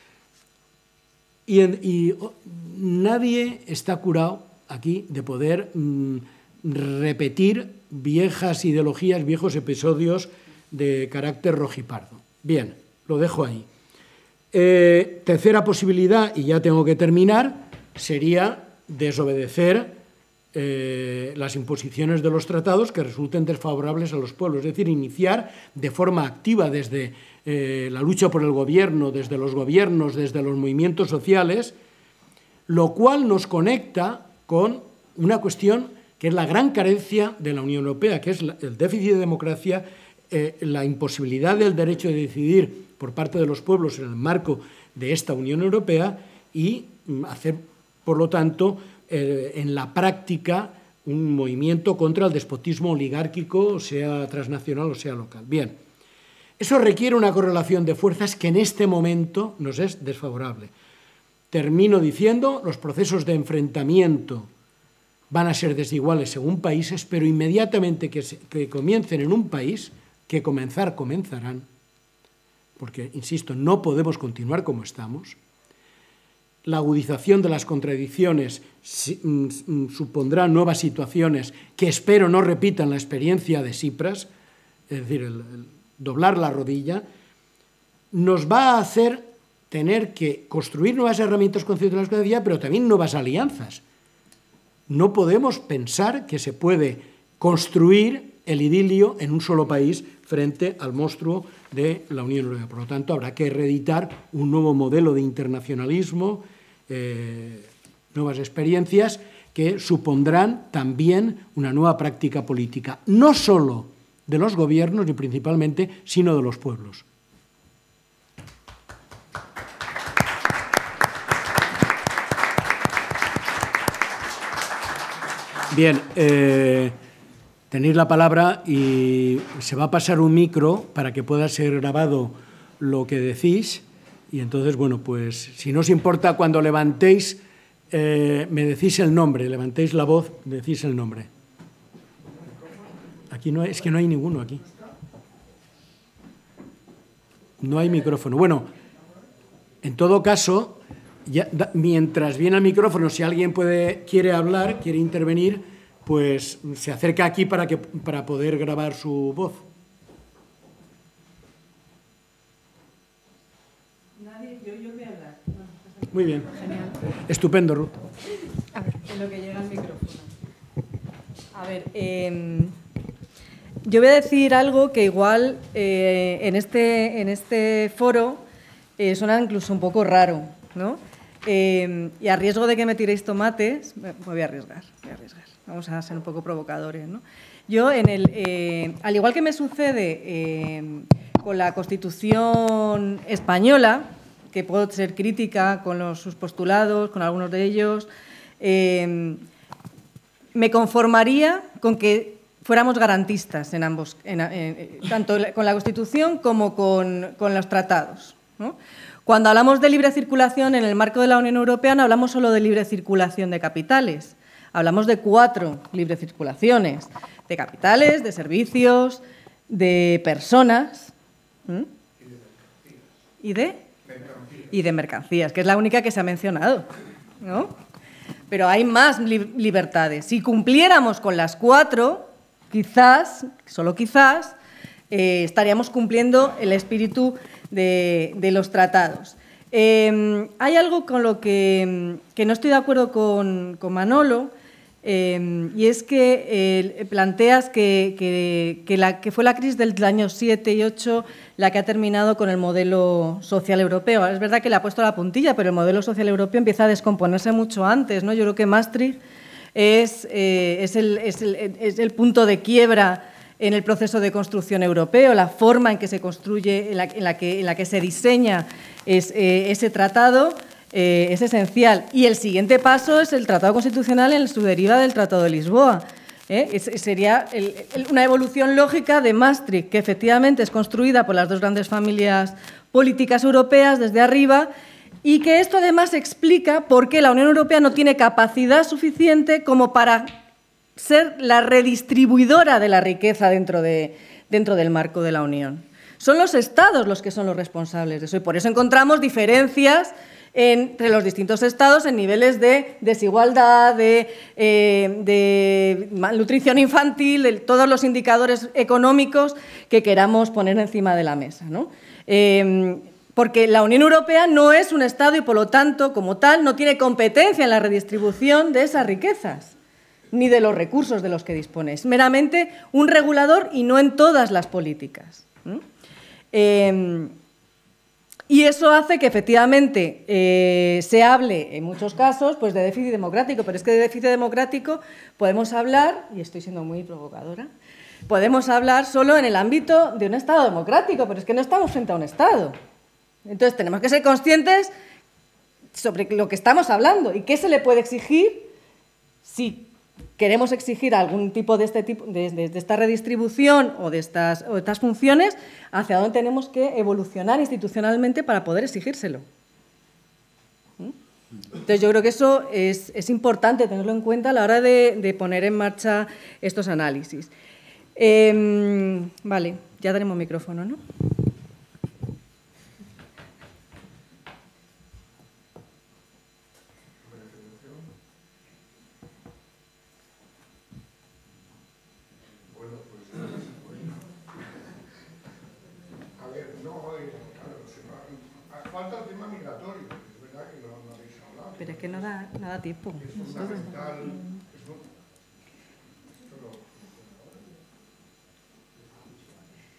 Y, en, y oh, nadie está curado aquí de poder mmm, repetir viejas ideologías, viejos episodios de carácter rojipardo. Bien, lo dejo ahí. Eh, tercera posibilidad, y ya tengo que terminar, sería desobedecer eh, las imposiciones de los tratados que resulten desfavorables a los pueblos, es decir, iniciar de forma activa desde Eh, la lucha por el gobierno, desde los gobiernos, desde los movimientos sociales, lo cual nos conecta con una cuestión que es la gran carencia de la Unión Europea, que es el déficit de democracia, eh, la imposibilidad del derecho de decidir por parte de los pueblos en el marco de esta Unión Europea y hacer, por lo tanto, eh, en la práctica un movimiento contra el despotismo oligárquico, sea transnacional o sea local. Bien. Eso requiere una correlación de fuerzas que en este momento nos es desfavorable. Termino diciendo, los procesos de enfrentamiento van a ser desiguales según países, pero inmediatamente que, se, que comiencen en un país, que comenzar, comenzarán, porque, insisto, no podemos continuar como estamos. La agudización de las contradicciones supondrá nuevas situaciones que espero no repitan la experiencia de Tsipras, es decir, el, el doblar la rodilla, nos va a hacer tener que construir nuevas herramientas constitucionales, pero también nuevas alianzas. No podemos pensar que se puede construir el idilio en un solo país frente al monstruo de la Unión Europea. Por lo tanto, habrá que reeditar un nuevo modelo de internacionalismo, eh, nuevas experiencias que supondrán también una nueva práctica política, no solo de los gobiernos ni principalmente, sino de los pueblos. Bien, eh, tenéis la palabra y se va a pasar un micro para que pueda ser grabado lo que decís. Y entonces, bueno, pues si no os importa, cuando levantéis, eh, me decís el nombre, levantéis la voz, decís el nombre. Aquí no hay, es que no hay ninguno aquí. No hay micrófono. Bueno, en todo caso, ya, da, mientras viene el micrófono, si alguien puede, quiere hablar, quiere intervenir, pues se acerca aquí para, que, para poder grabar su voz. Nadie, yo, yo voy a hablar. Muy bien. Genial. Estupendo, Ruth. A ver, en lo que llega el micrófono. A ver, eh, yo voy a decir algo que igual eh, en, este, en este foro eh, suena incluso un poco raro, ¿no? Eh, y a riesgo de que me tiréis tomates, me voy a arriesgar, voy a arriesgar. Vamos a ser un poco provocadores, ¿no? Yo, en el, eh, al igual que me sucede eh, con la Constitución española, que puedo ser crítica con los, sus postulados, con algunos de ellos, eh, me conformaría con que fuéramos garantistas en ambos, en, en, tanto con la Constitución como con, con los tratados, ¿no? Cuando hablamos de libre circulación en el marco de la Unión Europea, no hablamos solo de libre circulación de capitales, hablamos de cuatro libre circulaciones, de capitales, de servicios, de personas, ¿m? y de y de mercancías, que es la única que se ha mencionado, ¿no? Pero hay más li libertades. Si cumpliéramos con las cuatro, quizás, solo quizás, eh, estaríamos cumpliendo el espíritu de, de los tratados. Eh, hay algo con lo que, que no estoy de acuerdo con, con Manolo, eh, y es que eh, planteas que, que, que, la, que fue la crisis del año siete y ocho la que ha terminado con el modelo social europeo. Es verdad que le ha puesto la puntilla, pero el modelo social europeo empieza a descomponerse mucho antes, ¿no? Yo creo que Maastricht es, eh, es, el, es, el, es el punto de quiebra en el proceso de construcción europeo, la forma en que se construye, en la, en la, que, en la que se diseña es, eh, ese tratado eh, es esencial. Y el siguiente paso es el Tratado Constitucional en su deriva del Tratado de Lisboa. ¿eh? Es, sería el, el, una evolución lógica de Maastricht, que efectivamente es construida por las dos grandes familias políticas europeas desde arriba, y que esto además explica por qué la Unión Europea no tiene capacidad suficiente como para ser la redistribuidora de la riqueza dentro, de, dentro del marco de la Unión. Son los Estados los que son los responsables de eso, y por eso encontramos diferencias entre los distintos estados en niveles de desigualdad, de, eh, de malnutrición infantil, de todos los indicadores económicos que queramos poner encima de la mesa, ¿no? Eh, porque la Unión Europea no es un Estado y, por lo tanto, como tal, no tiene competencia en la redistribución de esas riquezas, ni de los recursos de los que dispone. Es meramente un regulador y no en todas las políticas. ¿Mm? Eh, y eso hace que, efectivamente, eh, se hable, en muchos casos, pues, de déficit democrático. Pero es que de déficit democrático podemos hablar, y estoy siendo muy provocadora, podemos hablar solo en el ámbito de un Estado democrático, pero es que no estamos frente a un Estado. Entonces, tenemos que ser conscientes sobre lo que estamos hablando y qué se le puede exigir si queremos exigir algún tipo de, este tipo, de, de, de esta redistribución o de estas, o de estas funciones, hacia dónde tenemos que evolucionar institucionalmente para poder exigírselo. Entonces, yo creo que eso es, es importante tenerlo en cuenta a la hora de, de poner en marcha estos análisis. Eh, vale, ya tenemos micrófono, ¿no? Falta el tema migratorio, es verdad que no, no habéis hablado. Pero es que no da, no da tiempo. Es fundamental. Es muy... Pero...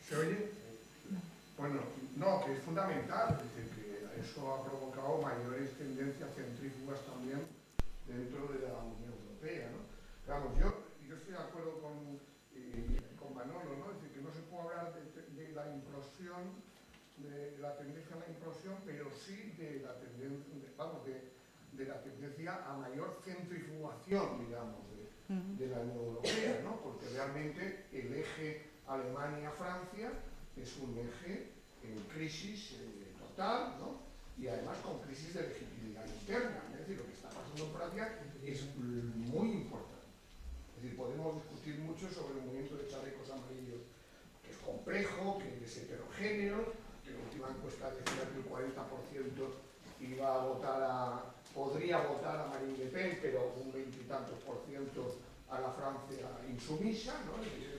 ¿Se oye? Bueno, no, que es fundamental, es decir, que eso ha provocado mayores tendencias centrífugas también dentro de la Unión Europea, ¿no? Vamos, yo, yo estoy de acuerdo con, eh, con Manolo, ¿no? Es decir, que no se puede hablar de, de la implosión, de la tendencia a la implosión, pero sí de la tendencia, de, vamos, de, de la tendencia a mayor centrifugación, digamos, de, de la Unión Europea, ¿no? Porque realmente el eje Alemania-Francia es un eje en crisis eh, total, ¿no? Y además con crisis de legitimidad interna. Es decir, lo que está pasando en Francia es muy importante. Es decir, podemos discutir mucho sobre el movimiento de chalecos amarillos, que es complejo, que es heterogéneo, que la última encuesta decía que el cuarenta por ciento iba a votar a, podría votar a Marine Le Pen, pero un veintitantos por ciento a la Francia insumisa, ¿no?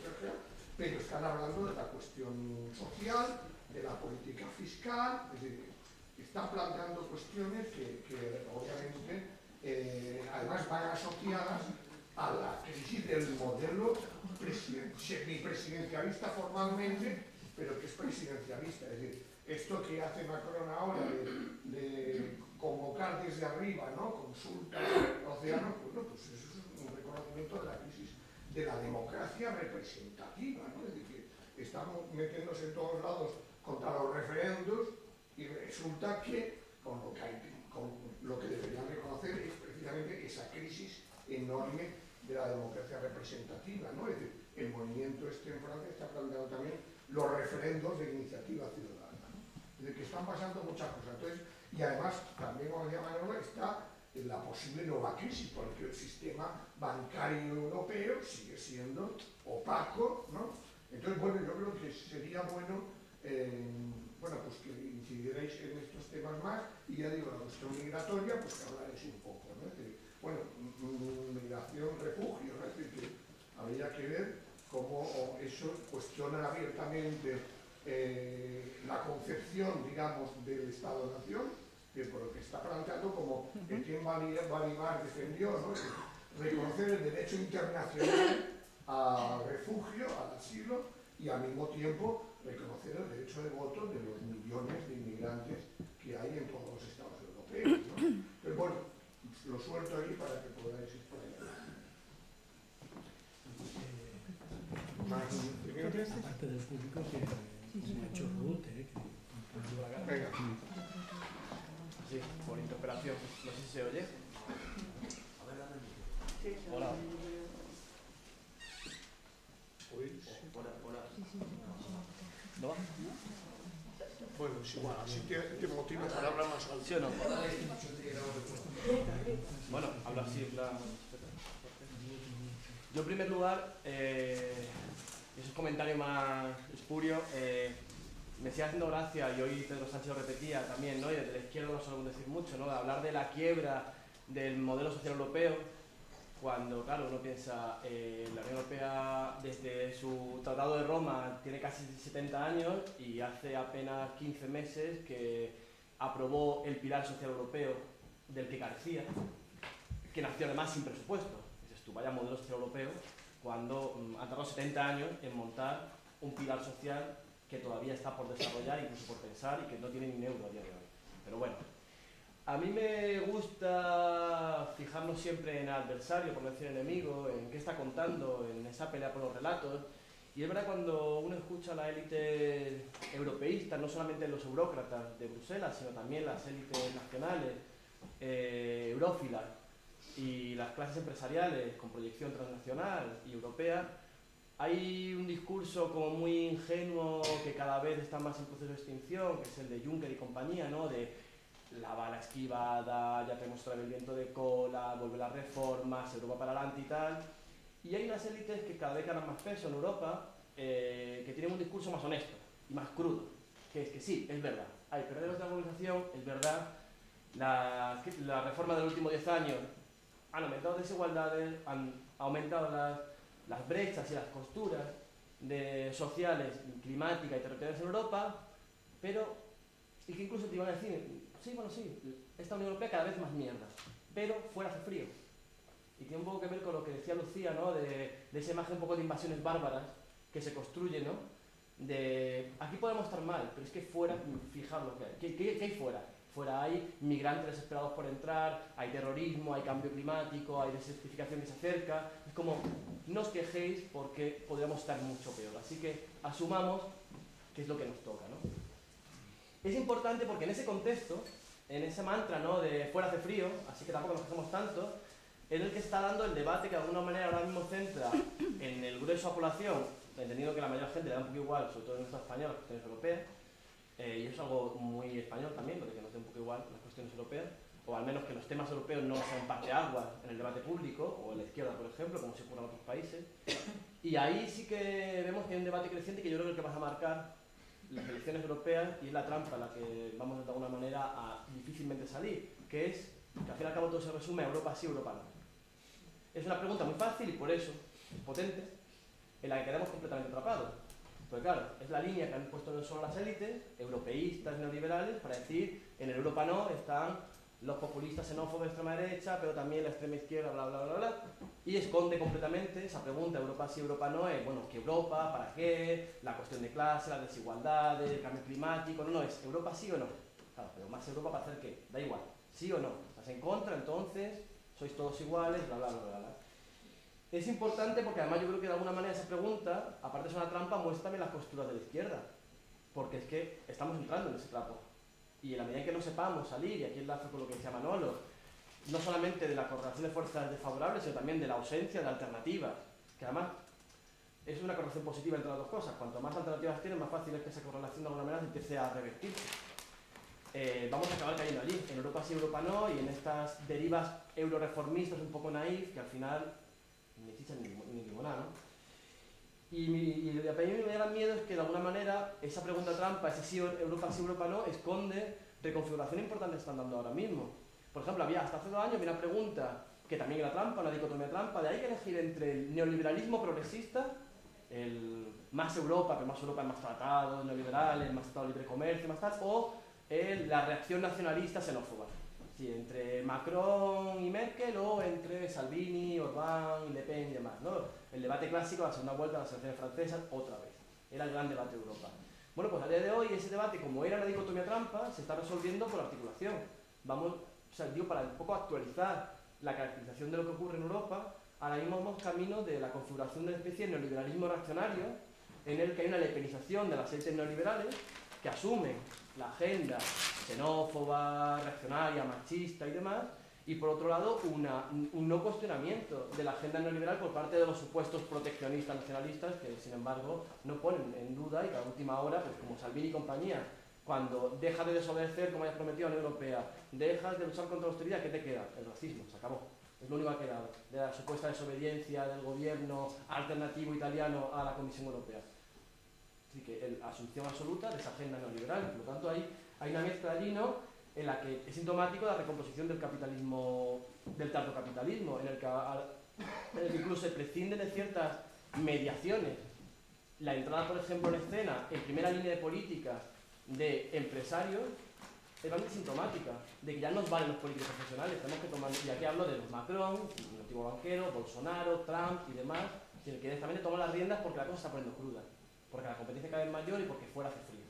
Pero están hablando de la cuestión social, de la política fiscal, es decir, están planteando cuestiones que, que obviamente eh, además van asociadas a la crisis del modelo semipresidencialista formalmente, pero que es presidencialista. Es decir, esto que hace Macron ahora de, de convocar desde arriba, ¿no? Consultas, océanos, bueno, pues eso es un reconocimiento de la crisis de la democracia representativa, ¿no? Es decir, que estamos metiéndose en todos lados contra los referendos y resulta que con lo que, hay, con lo que deberían reconocer es precisamente esa crisis enorme de la democracia representativa, ¿no? Es decir, el movimiento este en Francia está planteando también los referendos de iniciativa ciudadana, ¿no? Es decir, que están pasando muchas cosas. Entonces, y además, también, como decía Manolo, está en la posible nueva crisis, porque el sistema bancario europeo sigue siendo opaco, ¿no? Entonces, bueno, yo creo que sería bueno, eh, bueno, pues que incidiréis en estos temas más, y ya digo, la cuestión migratoria, pues que hablaréis un poco, ¿no? Es decir, bueno, migración, refugio, ¿no? Es decir, que habría que ver cómo eso cuestiona abiertamente eh, la concepción, digamos, del Estado-Nación, que por lo que está planteando como Etienne Balibar defendió, ¿no? Reconocer el derecho internacional al refugio, al asilo, y al mismo tiempo reconocer el derecho de voto de los millones de inmigrantes que hay en todos los estados europeos, ¿no? Pero bueno, lo suelto ahí para que podáis ir por ahí. Más, aparte del público que se ha hecho Ruth, ¿eh? Que... Venga. Sí, por interpelación. No sé si se oye. Hola. Hola, hola. ¿No va? Bueno, es igual, así te, te motiva para hablar más alto. ¿Sí o no? Bueno, hablo así, en plan... Yo, en primer lugar, eh, es un comentario más espurio, eh, me sigue haciendo gracia, y hoy Pedro Sánchez lo repetía también, ¿no? Y desde la izquierda no solemos decir mucho, ¿no? De hablar de la quiebra del modelo social europeo, cuando, claro, uno piensa, eh, la Unión Europea desde su Tratado de Roma tiene casi setenta años y hace apenas quince meses que aprobó el pilar social europeo del que carecía, que nació además sin presupuesto. Dices tú, vaya modelo social europeo, cuando mm, han tardado setenta años en montar un pilar social que todavía está por desarrollar, incluso por pensar, y que no tiene ni un euro a día de hoy. Pero bueno, a mí me gusta fijarnos siempre en el adversario, por no decir enemigo, en qué está contando, en esa pelea por los relatos. Y es verdad, cuando uno escucha a la élite europeísta, no solamente los eurócratas de Bruselas, sino también las élites nacionales, eh, eurófilas, y las clases empresariales con proyección transnacional y europea, hay un discurso como muy ingenuo que cada vez está más en proceso de extinción, que es el de Juncker y compañía, ¿no? De la bala esquivada, ya tenemos otra vez el viento de cola, vuelve las reformas, Europa para adelante y tal. Y hay unas élites que cada vez ganan más peso en Europa, eh, que tienen un discurso más honesto y más crudo, que es que sí, es verdad, hay perderos de la globalización, es verdad, la, la reforma de los últimos diez años han aumentado desigualdades, han aumentado las, las brechas y las costuras de sociales, climáticas y territoriales en Europa, pero, y que incluso te iban a decir, sí, bueno, sí, esta Unión Europea cada vez más mierda, pero fuera hace frío. Y tiene un poco que ver con lo que decía Lucía, ¿no? De, de esa imagen un poco de invasiones bárbaras que se construye, ¿no? de aquí podemos estar mal, pero es que fuera, fijaros lo que hay. ¿Qué, qué, qué hay fuera? Fuera hay migrantes desesperados por entrar, hay terrorismo, hay cambio climático, hay desertificación que se acerca. Es como, no os quejéis porque podríamos estar mucho peor. Así que asumamos que es lo que nos toca, ¿no? Es importante porque en ese contexto, en ese mantra, ¿no?, de fuera hace frío, así que tampoco nos quejemos tanto, es el que está dando el debate que de alguna manera ahora mismo centra en el grueso de la población, entendiendo que la mayor gente le da un poco igual, sobre todo en nuestros españoles, las cuestiones europeas, eh, y eso es algo muy español también, porque nos dé un poco igual las cuestiones europeas, o al menos que los temas europeos no sean parteaguas en el debate público, o en la izquierda, por ejemplo, como se ocurre en otros países. Y ahí sí que vemos que hay un debate creciente que yo creo que es el que va a marcar las elecciones europeas, y es la trampa a la que vamos de alguna manera a difícilmente salir, que es que al fin y al cabo todo se resume a Europa sí, Europa no. Es una pregunta muy fácil y por eso es potente, en la que quedamos completamente atrapados. Pues claro, es la línea que han puesto no solo las élites, europeístas, neoliberales, para decir, en el Europa no están los populistas xenófobos de extrema derecha, pero también la extrema izquierda, bla, bla, bla, bla, y esconde completamente esa pregunta, Europa sí, Europa no, es, bueno, ¿qué Europa? ¿Para qué? La cuestión de clase, las desigualdades, el cambio climático, no, no, es Europa sí o no. Claro, pero más Europa para hacer qué, da igual, sí o no, estás en contra, entonces, sois todos iguales, bla, bla, bla, bla, bla. Es importante porque además yo creo que de alguna manera esa pregunta, aparte de ser una trampa, muestra también las costuras de la izquierda, porque es que estamos entrando en ese trapo. Y en la medida en que no sepamos salir, y aquí enlazo con lo que decía Manolo, no solamente de la correlación de fuerzas desfavorables, sino también de la ausencia de alternativas, que además es una correlación positiva entre las dos cosas. Cuanto más alternativas tienen, más fácil es que esa correlación de alguna manera se empiece a revertirse. Eh, vamos a acabar cayendo allí, en Europa sí, Europa no, y en estas derivas euroreformistas un poco naif, que al final ni chicha ni, ni limonada, ¿no? Y, y lo que a mí me da miedo es que de alguna manera esa pregunta trampa, ese sí, Europa sí, Europa no, esconde reconfiguración importante que están dando ahora mismo. Por ejemplo, había hasta hace dos años había una pregunta que también era trampa, una dicotomía trampa, de hay que elegir entre el neoliberalismo progresista, el más Europa, pero más Europa es más tratado, neoliberales, más tratado de libre comercio, más tal, o el, la reacción nacionalista xenófoba. Sí, entre Macron y Merkel o entre Salvini, Orbán, Le Pen y demás, ¿no? El debate clásico de la segunda vuelta de las elecciones francesas, otra vez. Era el gran debate de Europa. Bueno, pues a día de hoy ese debate, como era una dicotomía trampa, se está resolviendo por articulación. Vamos, o sea, digo, para un poco actualizar la caracterización de lo que ocurre en Europa, ahora mismo vamos camino de la configuración de una especie de neoliberalismo reaccionario, en el que hay una lepenización de las élites neoliberales que asumen la agenda xenófoba, reaccionaria, machista y demás, y por otro lado una, un no cuestionamiento de la agenda neoliberal por parte de los supuestos proteccionistas nacionalistas que sin embargo no ponen en duda y que a última hora, pues como Salvini y compañía, cuando dejas de desobedecer como hayas prometido a la Unión Europea, dejas de luchar contra la austeridad, ¿qué te queda? El racismo, se acabó. Es lo único que ha quedado de la supuesta desobediencia del gobierno alternativo italiano a la Comisión Europea. Así que la asunción absoluta de esa agenda neoliberal. Por lo tanto, hay, hay una mezcla allí, ¿no?, en la que es sintomático de la recomposición del capitalismo, del tardocapitalismo, en el que, en el que incluso se prescinde de ciertas mediaciones. La entrada, por ejemplo, en escena, en primera línea de política de empresarios, es realmente sintomática de que ya nos valen los políticos profesionales. Tenemos que tomar, y aquí hablo de los Macron, el antiguo banquero, Bolsonaro, Trump y demás, sino que directamente toman las riendas porque la cosa se está poniendo cruda, porque la competencia cada vez es mayor y porque fuera hace frío.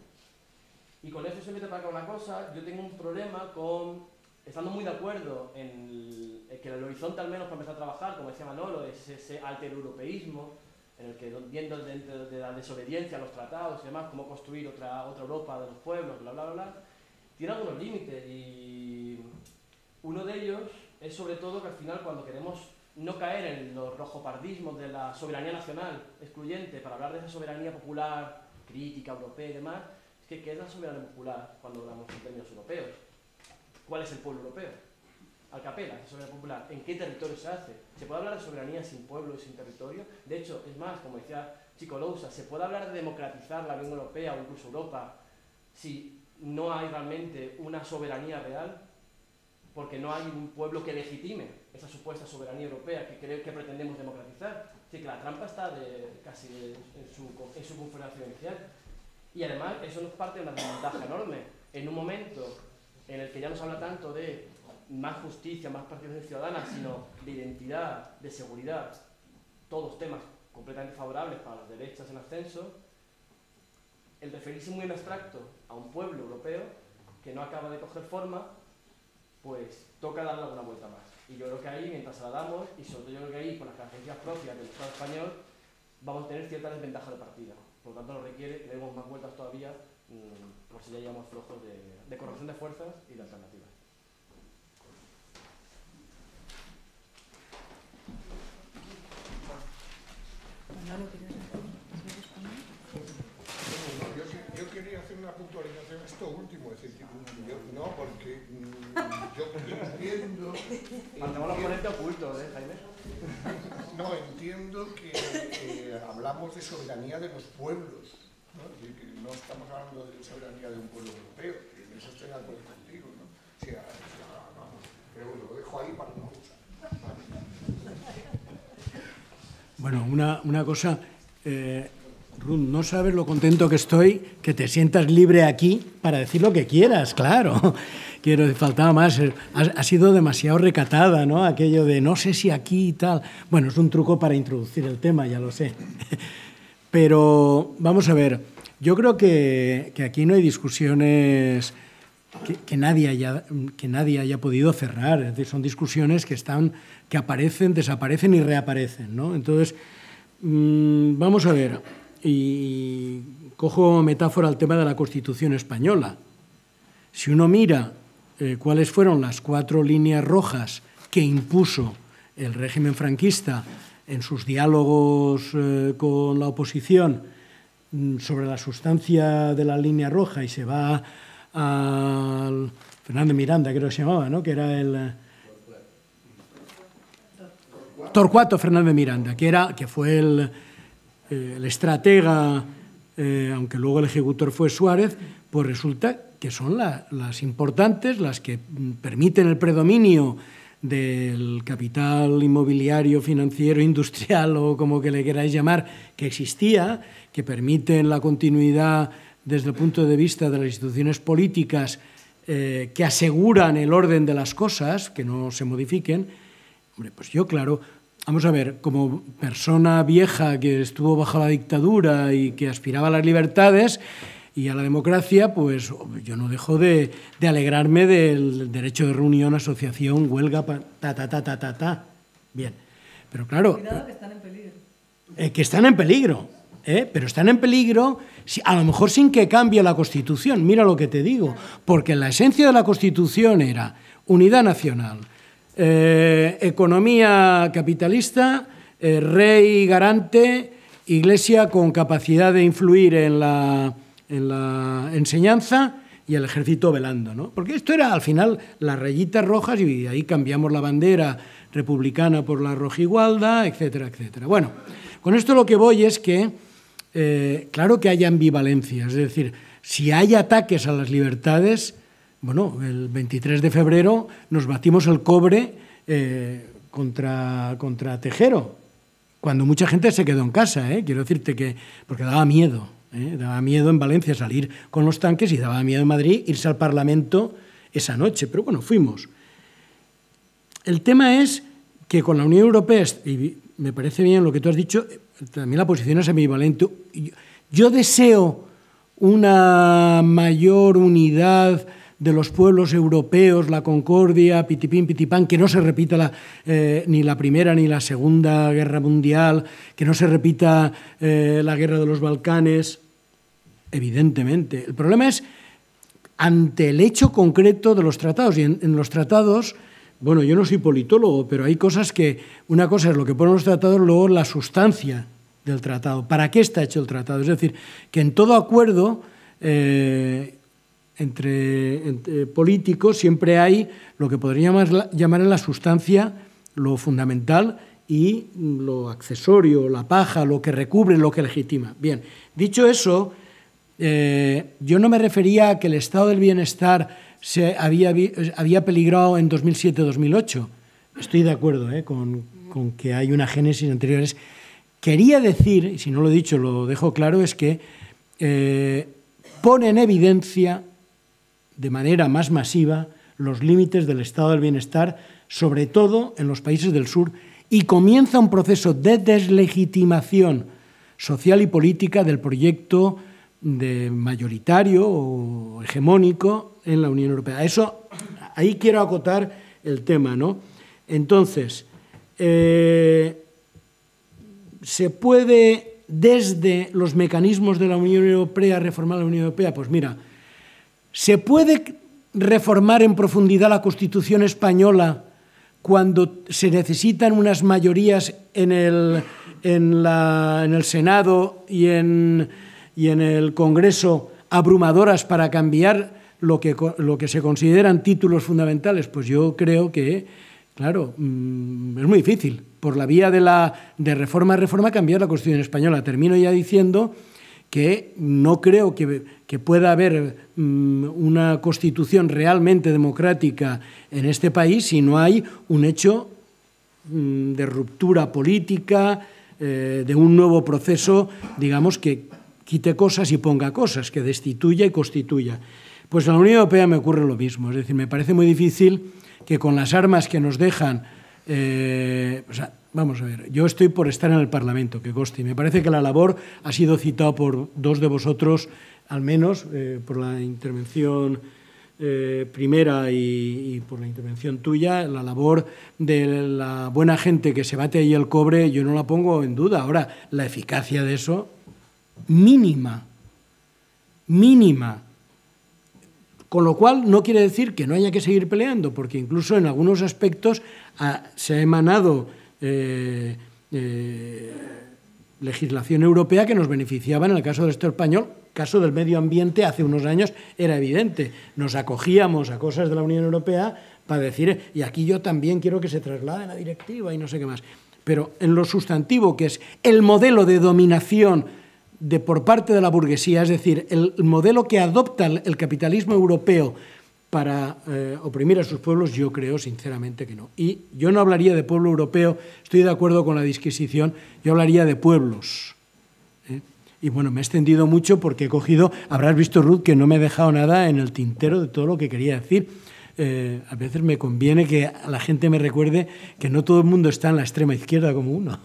Y con eso se me para acá una cosa, yo tengo un problema con, estando muy de acuerdo en, el, en que el horizonte al menos para empezar a trabajar, como decía Manolo, es ese altereuropeísmo, en el que viendo dentro de la desobediencia a los tratados y demás, cómo construir otra, otra Europa de los pueblos, bla, bla, bla, bla, tiene algunos límites y uno de ellos es sobre todo que al final cuando queremos no caer en los rojopardismos de la soberanía nacional excluyente para hablar de esa soberanía popular, crítica, europea y demás, es que ¿qué es la soberanía popular cuando hablamos en términos europeos? ¿Cuál es el pueblo europeo? Al capela, la soberanía popular, ¿en qué territorio se hace? ¿Se puede hablar de soberanía sin pueblo y sin territorio? De hecho, es más, como decía Chico Lousa, ¿se puede hablar de democratizar la Unión Europea o incluso Europa si no hay realmente una soberanía real? Porque no hay un pueblo que legitime esa supuesta soberanía europea que creo que pretendemos democratizar. Así que la trampa está de, casi de, en, su, en su configuración inicial. Y además eso nos parte de una desventaja enorme. En un momento en el que ya no se habla tanto de más justicia, más participación ciudadana, sino de identidad, de seguridad, todos temas completamente favorables para las derechas en ascenso, el referirse muy en abstracto a un pueblo europeo que no acaba de coger forma, pues toca darle alguna vuelta más. Y yo creo que ahí, mientras la damos, y sobre todo yo creo que ahí, por las características propias del Estado español, vamos a tener cierta desventaja de partida. Por lo tanto, nos requiere que demos más vueltas todavía, mmm, por si ya llevamos flojos de, de corrección de fuerzas y de alternativas. Yo, yo quería hacer una puntualización a esto último, es decir, yo, no, porque yo entiendo... Faltamos los ponentes ocultos, ¿eh, Jaime? No, entiendo que eh, hablamos de soberanía de los pueblos, ¿no? Es decir, que no estamos hablando de soberanía de un pueblo europeo, que en eso estoy de acuerdo contigo, ¿no? O sea, o sea, vamos, pero bueno, lo dejo ahí para no usar. Bueno, una, una cosa, eh, Ruth, no sabes lo contento que estoy que te sientas libre aquí para decir lo que quieras, claro. Quiero, faltaba más, ha, ha sido demasiado recatada, ¿no? Aquello de no sé si aquí y tal. Bueno, es un truco para introducir el tema, ya lo sé. Pero vamos a ver, yo creo que, que aquí no hay discusiones que, que, nadie haya, que nadie haya podido cerrar. Es decir, son discusiones que están, que aparecen, desaparecen y reaparecen, ¿no? Entonces, mmm, vamos a ver, y cojo metáfora al tema de la Constitución española. Si uno mira eh, cuáles fueron las cuatro líneas rojas que impuso el régimen franquista en sus diálogos eh, con la oposición mm, sobre la sustancia de la línea roja, y se va al Fernández Miranda, creo que se llamaba, ¿no? Que era el Torcuato Fernández Miranda, que, era, que fue el, eh, el estratega, eh, aunque luego el ejecutor fue Suárez, pues resulta que son la, las importantes, las que permiten el predominio del capital inmobiliario, financiero, industrial o como que le queráis llamar, que existía, que permiten la continuidad desde el punto de vista de las instituciones políticas eh, que aseguran el orden de las cosas, que no se modifiquen. Hombre, pues yo, claro, vamos a ver, como persona vieja que estuvo bajo la dictadura y que aspiraba a las libertades y a la democracia, pues yo no dejo de, de alegrarme del derecho de reunión, asociación, huelga, ta, ta, ta, ta, ta, ta. Bien, pero claro... Cuidado que están en peligro. Eh, que están en peligro, ¿eh? Pero están en peligro, a lo mejor sin que cambie la Constitución, mira lo que te digo, porque la esencia de la Constitución era unidad nacional, eh, economía capitalista, eh, rey garante, iglesia con capacidad de influir en la... en la enseñanza y el ejército velando, ¿no? Porque esto era, al final, las rayitas rojas y de ahí cambiamos la bandera republicana por la rojigualda, etcétera, etcétera. Bueno, con esto lo que voy es que, eh, claro que haya ambivalencia, es decir, si hay ataques a las libertades, bueno, el veintitrés de febrero nos batimos el cobre eh, contra, contra Tejero, cuando mucha gente se quedó en casa, ¿eh? Quiero decirte que, porque daba miedo. ¿Eh? Daba miedo en Valencia salir con los tanques y daba miedo en Madrid irse al Parlamento esa noche. Pero bueno, fuimos. El tema es que con la Unión Europea, y me parece bien lo que tú has dicho, también la posición es ambivalente. Yo deseo una mayor unidad de los pueblos europeos, la concordia, pitipín, pitipán, que no se repita la, eh, ni la Primera ni la Segunda Guerra Mundial, que no se repita eh, la Guerra de los Balcanes, evidentemente. El problema es ante el hecho concreto de los tratados, y en, en los tratados, bueno, yo no soy politólogo, pero hay cosas que, una cosa es lo que ponen los tratados, luego la sustancia del tratado, ¿para qué está hecho el tratado? Es decir, que en todo acuerdo eh, entre, entre políticos siempre hay lo que podríamos llamar, llamar en la sustancia lo fundamental y lo accesorio, la paja, lo que recubre, lo que legitima. Bien, dicho eso, eh, yo no me refería a que el estado del bienestar se había, había peligrado en dos mil siete dos mil ocho. Estoy de acuerdo eh, con, con que hay una génesis anteriores. Quería decir, y si no lo he dicho lo dejo claro, es que eh, pone en evidencia de manera más masiva los límites del estado del bienestar, sobre todo en los países del sur, y comienza un proceso de deslegitimación social y política del proyecto de mayoritario o hegemónico en la Unión Europea. Eso, ahí quiero acotar el tema, ¿no? Entonces, eh, ¿se puede desde los mecanismos de la Unión Europea reformar la Unión Europea? Pues mira, ¿se puede reformar en profundidad la Constitución española cuando se necesitan unas mayorías en el, en la, en el Senado y en, y en el Congreso abrumadoras para cambiar lo que, lo que se consideran títulos fundamentales? Pues yo creo que, claro, mmm, es muy difícil, por la vía de, la, de reforma a reforma, cambiar la Constitución española. Termino ya diciendo que no creo que, que pueda haber mmm, una Constitución realmente democrática en este país si no hay un hecho mmm, de ruptura política, eh, de un nuevo proceso, digamos, que quite cosas y ponga cosas, que destituya y constituya. Pues en la Unión Europea me ocurre lo mismo, es decir, me parece muy difícil que con las armas que nos dejan, eh, o sea, vamos a ver, yo estoy por estar en el Parlamento, que conste, y me parece que la labor ha sido citada por dos de vosotros, al menos, eh, por la intervención eh, primera y, y por la intervención tuya, la labor de la buena gente que se bate ahí el cobre, yo no la pongo en duda. Ahora, la eficacia de eso, mínima, mínima. Con lo cual no quiere decir que no haya que seguir peleando, porque incluso en algunos aspectos ah, se ha emanado eh, eh, legislación europea que nos beneficiaba. En el caso del Estado español, caso del medio ambiente, hace unos años era evidente. Nos acogíamos a cosas de la Unión Europea para decir, y aquí yo también quiero que se traslade la directiva y no sé qué más. Pero en lo sustantivo, que es el modelo de dominación de por parte de la burguesía, es decir, el modelo que adopta el capitalismo europeo para eh, oprimir a sus pueblos, yo creo sinceramente que no. Y yo no hablaría de pueblo europeo, estoy de acuerdo con la disquisición, yo hablaría de pueblos. ¿eh? Y bueno, me he extendido mucho porque he cogido, habrás visto, Ruth, que no me he dejado nada en el tintero de todo lo que quería decir. Eh, a veces me conviene que a la gente me recuerde que no todo el mundo está en la extrema izquierda como uno.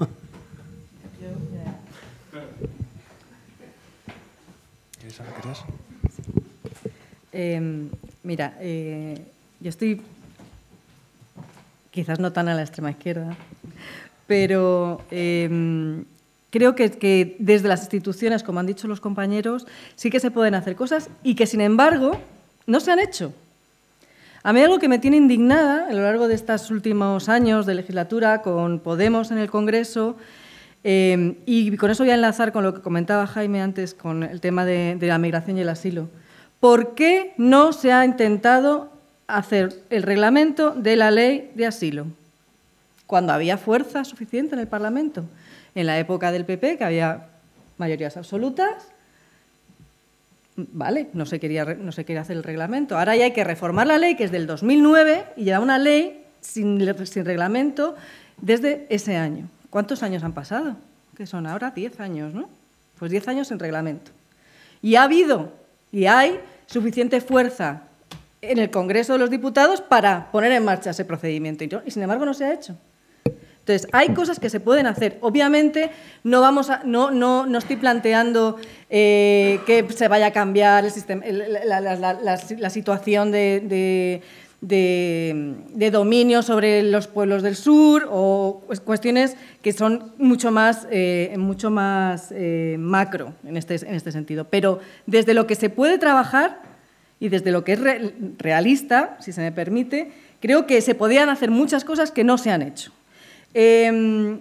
Eh, mira, eh, yo estoy quizás no tan a la extrema izquierda, pero eh, creo que, que desde las instituciones, como han dicho los compañeros, sí que se pueden hacer cosas y que, sin embargo, no se han hecho. A mí algo que me tiene indignada a lo largo de estos últimos años de legislatura con Podemos en el Congreso, eh, y con eso voy a enlazar con lo que comentaba Jaime antes con el tema de, de la migración y el asilo. ¿Por qué no se ha intentado hacer el reglamento de la ley de asilo cuando había fuerza suficiente en el Parlamento? En la época del P P, que había mayorías absolutas, vale, no se quería, no se quería hacer el reglamento. Ahora ya hay que reformar la ley, que es del dos mil nueve, y ya una ley sin, sin reglamento desde ese año. ¿Cuántos años han pasado? Que son ahora diez años, ¿no? Pues diez años sin reglamento. Y ha habido y hay suficiente fuerza en el Congreso de los Diputados para poner en marcha ese procedimiento. Y, sin embargo, no se ha hecho. Entonces, hay cosas que se pueden hacer. Obviamente, no, vamos a, no, no, no estoy planteando eh, que se vaya a cambiar el sistema, la, la, la, la, la situación de, de, de, de dominio sobre los pueblos del sur o cuestiones que son mucho más, eh, mucho más eh, macro en este, en este sentido. Pero desde lo que se puede trabajar y desde lo que es re, realista, si se me permite, creo que se podían hacer muchas cosas que no se han hecho. Eh,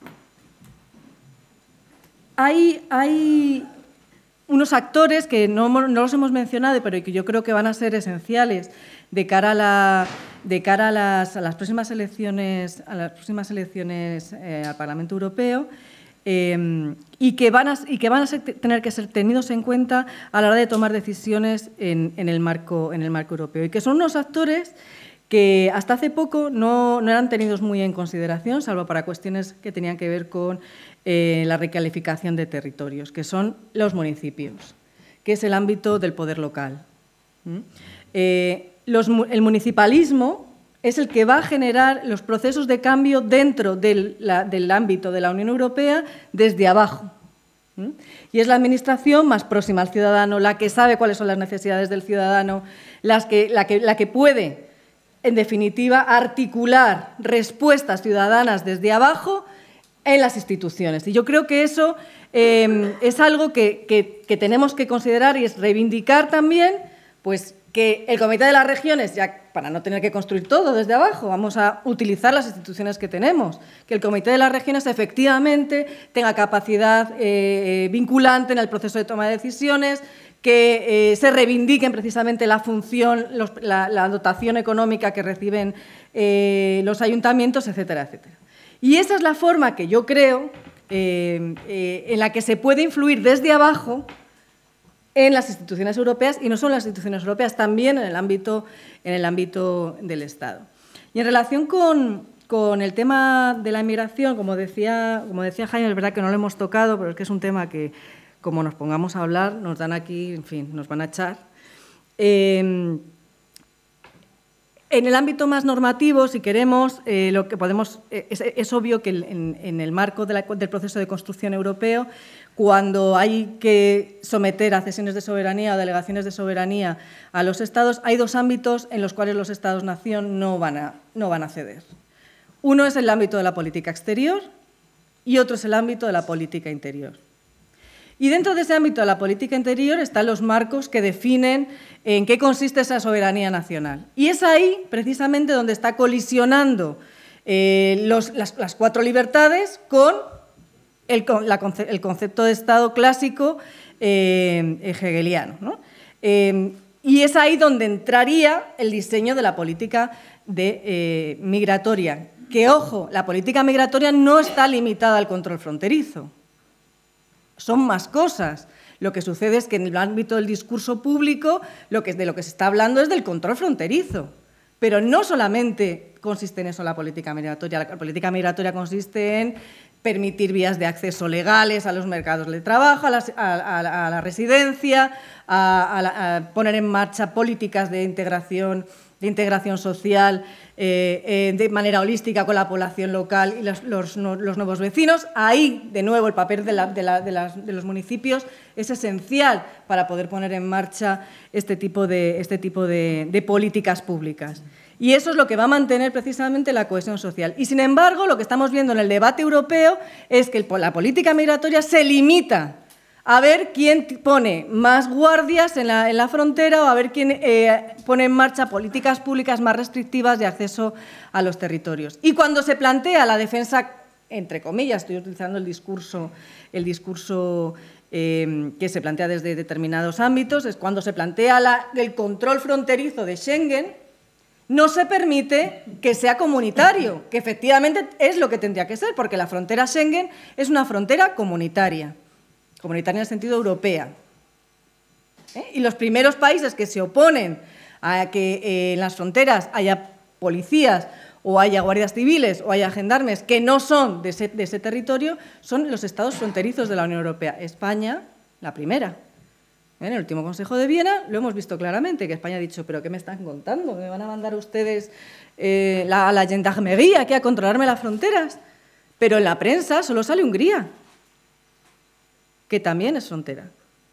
hay, hay unos actores que no, no los hemos mencionado, pero que yo creo que van a ser esenciales de cara a, la, de cara a, las, a las próximas elecciones, a las próximas elecciones eh, al Parlamento Europeo, eh, y que van a, y que van a ser, tener que ser tenidos en cuenta a la hora de tomar decisiones en, en, el, marco, en el marco europeo, y que son unos actores que hasta hace poco no, no eran tenidos muy en consideración, salvo para cuestiones que tenían que ver con eh, la recalificación de territorios, que son los municipios, que es el ámbito del poder local. ¿Mm? Eh, los, el municipalismo es el que va a generar los procesos de cambio dentro del, la, del ámbito de la Unión Europea desde abajo. ¿Mm? Y es la administración más próxima al ciudadano, la que sabe cuáles son las necesidades del ciudadano, las que, la, que, la que puede, en definitiva, articular respuestas ciudadanas desde abajo en las instituciones. Y yo creo que eso eh, es algo que, que, que tenemos que considerar y es reivindicar también, pues, que el Comité de las Regiones, ya para no tener que construir todo desde abajo, vamos a utilizar las instituciones que tenemos, que el Comité de las Regiones efectivamente tenga capacidad eh, vinculante en el proceso de toma de decisiones, que eh, se reivindiquen precisamente la función, los, la, la dotación económica que reciben eh, los ayuntamientos, etcétera, etcétera. Y esa es la forma que yo creo eh, eh, en la que se puede influir desde abajo en las instituciones europeas, y no solo en las instituciones europeas, también en el ámbito, en el ámbito del Estado. Y en relación con, con el tema de la inmigración, como decía, como decía Jaime, es verdad que no lo hemos tocado, pero es que es un tema que, como nos pongamos a hablar, nos dan aquí, en fin, nos van a echar. Eh, En el ámbito más normativo, si queremos, eh, lo que podemos, eh, es, es obvio que en, en el marco de la, del proceso de construcción europeo, cuando hay que someter a cesiones de soberanía o delegaciones de soberanía a los Estados, hay dos ámbitos en los cuales los Estados-nación no van a, no van a ceder. Uno es el ámbito de la política exterior y otro es el ámbito de la política interior. Y dentro de ese ámbito de la política interior están los marcos que definen en qué consiste esa soberanía nacional. Y es ahí, precisamente, donde está colisionando eh, los, las, las cuatro libertades con el, la, el concepto de Estado clásico eh, hegeliano, ¿no? Eh, y es ahí donde entraría el diseño de la política de, eh, migratoria. Que, ojo, la política migratoria no está limitada al control fronterizo. Son más cosas. Lo que sucede es que en el ámbito del discurso público lo que, de lo que se está hablando es del control fronterizo. Pero no solamente consiste en eso la política migratoria. La política migratoria consiste en permitir vías de acceso legales a los mercados de trabajo, a la, a, a, a la residencia, a, a, a poner en marcha políticas de integración, de integración social eh, eh, de manera holística con la población local y los, los, los nuevos vecinos. Ahí, de nuevo, el papel de, la, de, la, de, las, de los municipios es esencial para poder poner en marcha este tipo de, este tipo de, de políticas públicas. Y eso es lo que va a mantener precisamente la cohesión social. Y, sin embargo, lo que estamos viendo en el debate europeo es que la política migratoria se limita a ver quién pone más guardias en la, en la frontera o a ver quién eh, pone en marcha políticas públicas más restrictivas de acceso a los territorios. Y cuando se plantea la defensa, entre comillas, estoy utilizando el discurso, el discurso eh, que se plantea desde determinados ámbitos, es cuando se plantea la, el control fronterizo de Schengen, no se permite que sea comunitario, que efectivamente es lo que tendría que ser, porque la frontera Schengen es una frontera comunitaria. Comunitaria en el sentido europea. ¿Eh? Y los primeros países que se oponen a que eh, en las fronteras haya policías o haya guardias civiles o haya gendarmes que no son de ese, de ese territorio son los estados fronterizos de la Unión Europea. España, la primera. En el último Consejo de Viena lo hemos visto claramente, que España ha dicho, ¿pero qué me están contando? ¿Me van a mandar ustedes eh, la, a la gendarmería aquí a controlarme las fronteras? Pero en la prensa solo sale Hungría, que también es frontera.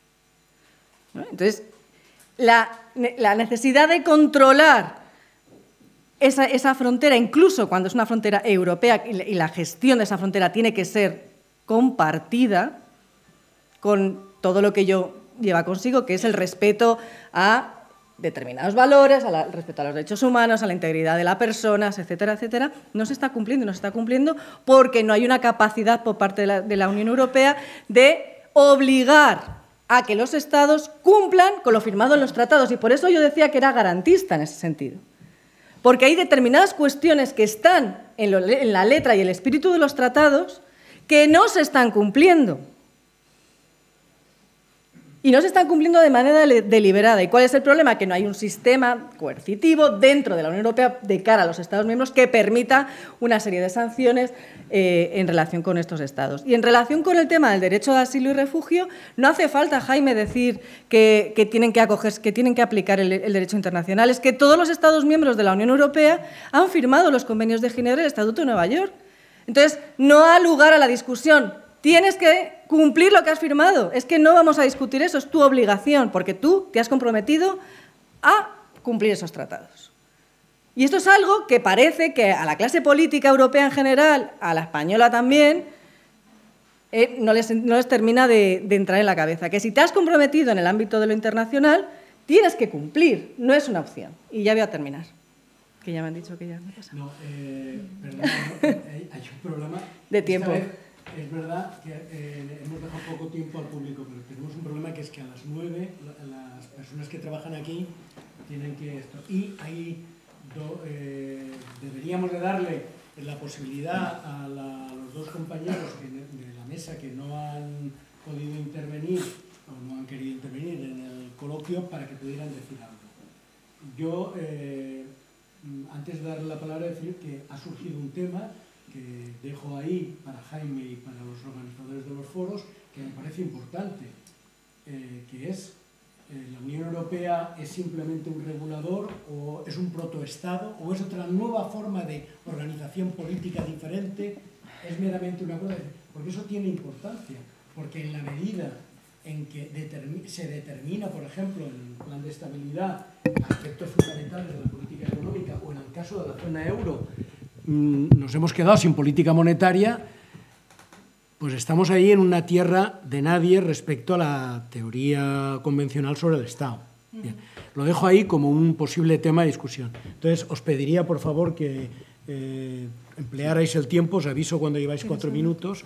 ¿No? Entonces, la, la necesidad de controlar esa, esa frontera, incluso cuando es una frontera europea y la, y la gestión de esa frontera tiene que ser compartida con todo lo que ello lleva consigo, que es el respeto a determinados valores, al respeto a los derechos humanos, a la integridad de las personas, etcétera, etcétera, no se está cumpliendo, no se está cumpliendo porque no hay una capacidad por parte de la, de la Unión Europea de obligar a que los Estados cumplan con lo firmado en los tratados. Y por eso yo decía que era garantista en ese sentido. Porque hay determinadas cuestiones que están en, lo, en la letra y el espíritu de los tratados que no se están cumpliendo. Y no se están cumpliendo de manera deliberada. ¿Y cuál es el problema? Que no hay un sistema coercitivo dentro de la Unión Europea de cara a los Estados miembros que permita una serie de sanciones eh, en relación con estos Estados. Y en relación con el tema del derecho de asilo y refugio, no hace falta, Jaime, decir que, que, tienen, que, acogerse, que tienen que aplicar el, el derecho internacional. Es que todos los Estados miembros de la Unión Europea han firmado los convenios de Ginebra y el Estatuto de Nueva York. Entonces, no ha lugar a la discusión. Tienes que cumplir lo que has firmado. Es que no vamos a discutir eso, es tu obligación, porque tú te has comprometido a cumplir esos tratados. Y esto es algo que parece que a la clase política europea en general, a la española también, eh, no, les, no les termina de, de entrar en la cabeza. Que si te has comprometido en el ámbito de lo internacional, tienes que cumplir, no es una opción. Y ya voy a terminar, que ya me han dicho que ya me pasa. No, eh, perdón, no, hay, hay un problema. De tiempo. Esta vez es verdad que eh, hemos dejado poco tiempo al público, pero tenemos un problema que es que a las nueve las personas que trabajan aquí tienen que esto. Y hay do, eh, deberíamos de darle la posibilidad a, la, a los dos compañeros que, de la mesa que no han podido intervenir o no han querido intervenir en el coloquio para que pudieran decir algo. Yo, eh, antes de darle la palabra, decir que ha surgido un tema que dejo ahí para Jaime y para los organizadores de los foros, que me parece importante, eh, que es eh, la Unión Europea es simplemente un regulador o es un protoestado o es otra nueva forma de organización política diferente, es meramente una cosa, porque eso tiene importancia, porque en la medida en que determi se determina, por ejemplo, en el plan de estabilidad, aspectos fundamentales de la política económica o en el caso de la zona euro, nos hemos quedado sin política monetaria, pues estamos ahí en una tierra de nadie respecto a la teoría convencional sobre el Estado. Bien, lo dejo ahí como un posible tema de discusión. Entonces, os pediría, por favor, que eh, emplearais el tiempo, os aviso cuando lleváis cuatro minutos.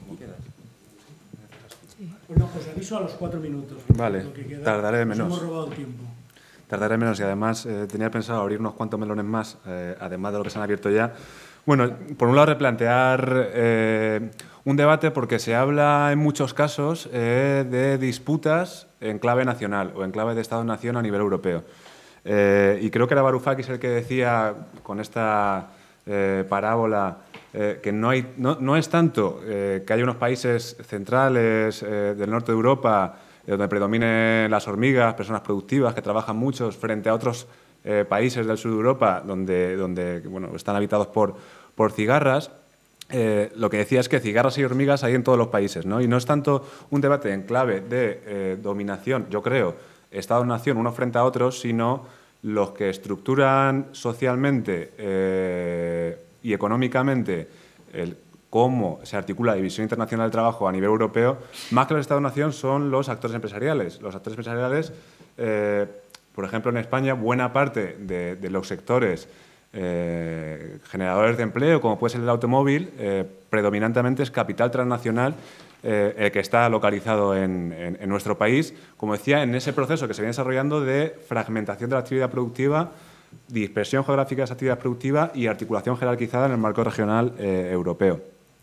Bueno, pues aviso a los cuatro minutos. Vale, tardaré menos. Nos hemos robado el tiempo. Tardaré menos y además eh, tenía pensado abrir unos cuantos melones más, eh, además de lo que se han abierto ya. Bueno, por un lado replantear eh, un debate porque se habla en muchos casos eh, de disputas en clave nacional o en clave de Estado-nación a nivel europeo. Eh, y creo que era Varoufakis el que decía con esta eh, parábola eh, que no, hay, no, no es tanto eh, que haya unos países centrales eh, del norte de Europa donde predominen las hormigas, personas productivas que trabajan muchos, frente a otros eh, países del sur de Europa donde, donde bueno, están habitados por, por cigarras. Eh, lo que decía es que cigarras y hormigas hay en todos los países, ¿no? Y no es tanto un debate en clave de eh, dominación, yo creo, Estado-nación unos frente a otros, sino los que estructuran socialmente eh, y económicamente el cómo se articula la división internacional del trabajo a nivel europeo, más que los Estados-nación son los actores empresariales. Los actores empresariales, eh, por ejemplo, en España, buena parte de, de los sectores eh, generadores de empleo, como puede ser el automóvil, eh, predominantemente es capital transnacional eh, el que está localizado en, en, en nuestro país, como decía, en ese proceso que se viene desarrollando de fragmentación de la actividad productiva, dispersión geográfica de esa actividad productiva y articulación jerarquizada en el marco regional eh, europeo.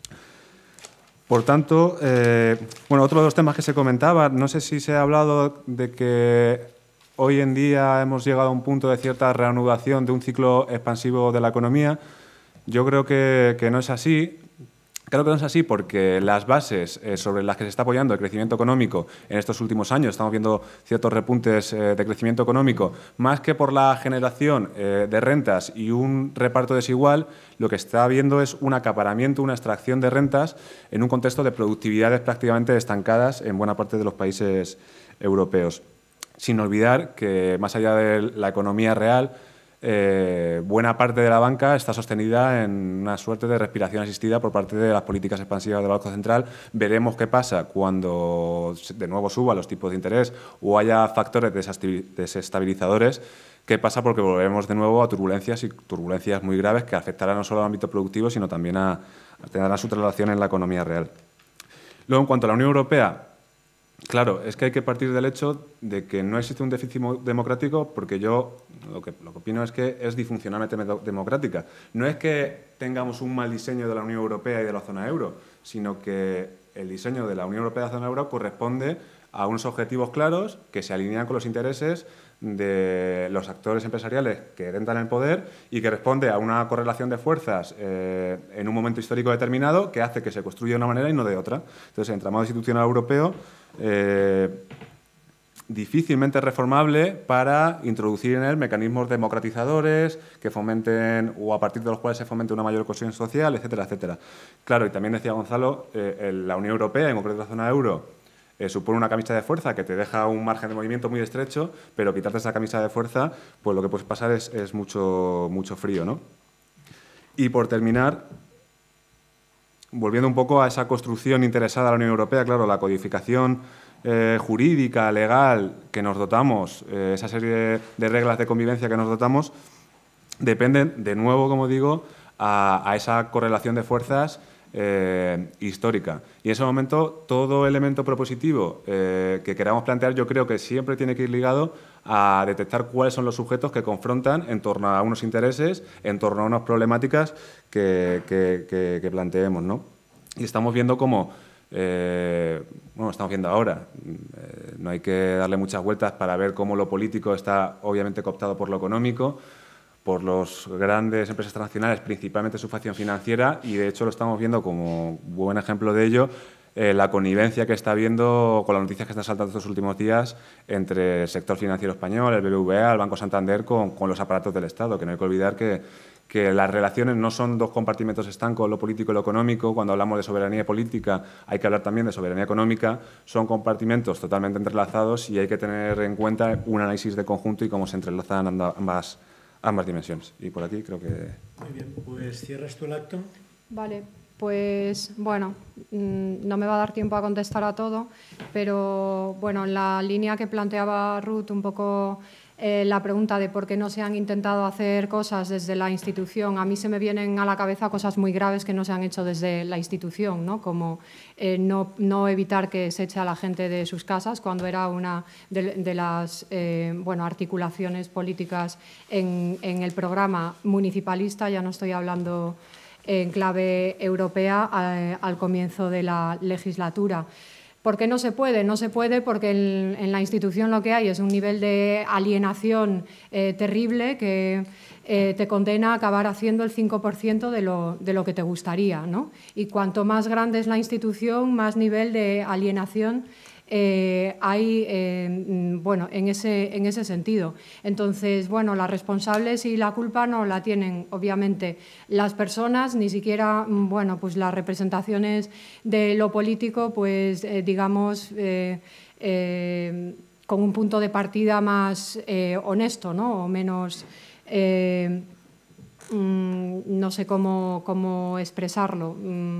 Por tanto, eh, bueno, otro de los temas que se comentaba, no sé si se ha hablado de que hoy en día hemos llegado a un punto de cierta reanudación de un ciclo expansivo de la economía. Yo creo que, que no es así. Creo que no es así porque las bases eh, sobre las que se está apoyando el crecimiento económico en estos últimos años, estamos viendo ciertos repuntes eh, de crecimiento económico, más que por la generación eh, de rentas y un reparto desigual, lo que está habiendo es un acaparamiento, una extracción de rentas en un contexto de productividades prácticamente estancadas en buena parte de los países europeos. Sin olvidar que, más allá de la economía real, Eh, buena parte de la banca está sostenida en una suerte de respiración asistida por parte de las políticas expansivas del Banco Central. Veremos qué pasa cuando de nuevo suban los tipos de interés o haya factores desestabilizadores. ¿Qué pasa? Porque volvemos de nuevo a turbulencias y turbulencias muy graves que afectarán no solo al ámbito productivo, sino también a, a tendrán su traslación en la economía real. Luego, en cuanto a la Unión Europea, claro, es que hay que partir del hecho de que no existe un déficit democrático porque yo lo que, lo que opino es que es disfuncionalmente democrática. No es que tengamos un mal diseño de la Unión Europea y de la zona euro, sino que el diseño de la Unión Europea y de la zona euro corresponde a unos objetivos claros que se alinean con los intereses de los actores empresariales que dentan el poder y que responde a una correlación de fuerzas eh, en un momento histórico determinado que hace que se construya de una manera y no de otra. Entonces, el entramado institucional europeo Eh, difícilmente reformable para introducir en él mecanismos democratizadores que fomenten o a partir de los cuales se fomente una mayor cohesión social, etcétera, etcétera. Claro, y también decía Gonzalo, eh, la Unión Europea, en concreto la zona euro, eh, supone una camisa de fuerza que te deja un margen de movimiento muy estrecho, pero quitarte esa camisa de fuerza, pues lo que puede pasar es, es mucho, mucho frío, ¿no? Y por terminar, volviendo un poco a esa construcción interesada de la Unión Europea, claro, la codificación eh, jurídica, legal, que nos dotamos, eh, esa serie de, de reglas de convivencia que nos dotamos, dependen, de nuevo, como digo, a, a esa correlación de fuerzas eh, histórica. Y en ese momento, todo elemento propositivo eh, que queramos plantear, yo creo que siempre tiene que ir ligado a detectar cuáles son los sujetos que confrontan en torno a unos intereses, en torno a unas problemáticas que, que, que, que planteemos, ¿no? Y estamos viendo cómo, eh, bueno, estamos viendo ahora, eh, no hay que darle muchas vueltas para ver cómo lo político está obviamente cooptado por lo económico, por las grandes empresas transnacionales, principalmente su facción financiera, y de hecho lo estamos viendo como buen ejemplo de ello, eh, la connivencia que está habiendo con las noticias que están saltando estos últimos días entre el sector financiero español, el B B V A, el Banco Santander, con, con los aparatos del Estado, que no hay que olvidar que, que las relaciones no son dos compartimentos estancos, lo político y lo económico. Cuando hablamos de soberanía política hay que hablar también de soberanía económica, son compartimentos totalmente entrelazados y hay que tener en cuenta un análisis de conjunto y cómo se entrelazan ambas, ambas dimensiones. Y por aquí creo que... Muy bien, pues cierras tú el acto. Vale, pues bueno, no me va a dar tiempo a contestar a todo, pero bueno, en la línea que planteaba Ruth, un poco eh, la pregunta de por qué no se han intentado hacer cosas desde la institución, a mí se me vienen a la cabeza cosas muy graves que no se han hecho desde la institución, ¿no? Como eh, no, no evitar que se eche a la gente de sus casas, cuando era una de, de las eh, bueno, articulaciones políticas en, en el programa municipalista, ya no estoy hablando en clave europea, eh, al comienzo de la legislatura. ¿Por qué no se puede? No se puede porque en, en la institución lo que hay es un nivel de alienación eh, terrible que eh, te condena a acabar haciendo el cinco por ciento de lo, de lo que te gustaría, ¿no? Y cuanto más grande es la institución, más nivel de alienación Eh, hay eh, bueno, en ese, en ese sentido. Entonces, bueno, las responsables y la culpa no la tienen, obviamente, las personas, ni siquiera, bueno, pues las representaciones de lo político, pues, eh, digamos, eh, eh, con un punto de partida más eh, honesto, ¿no? O menos, eh, mm, no sé cómo, cómo expresarlo, mm,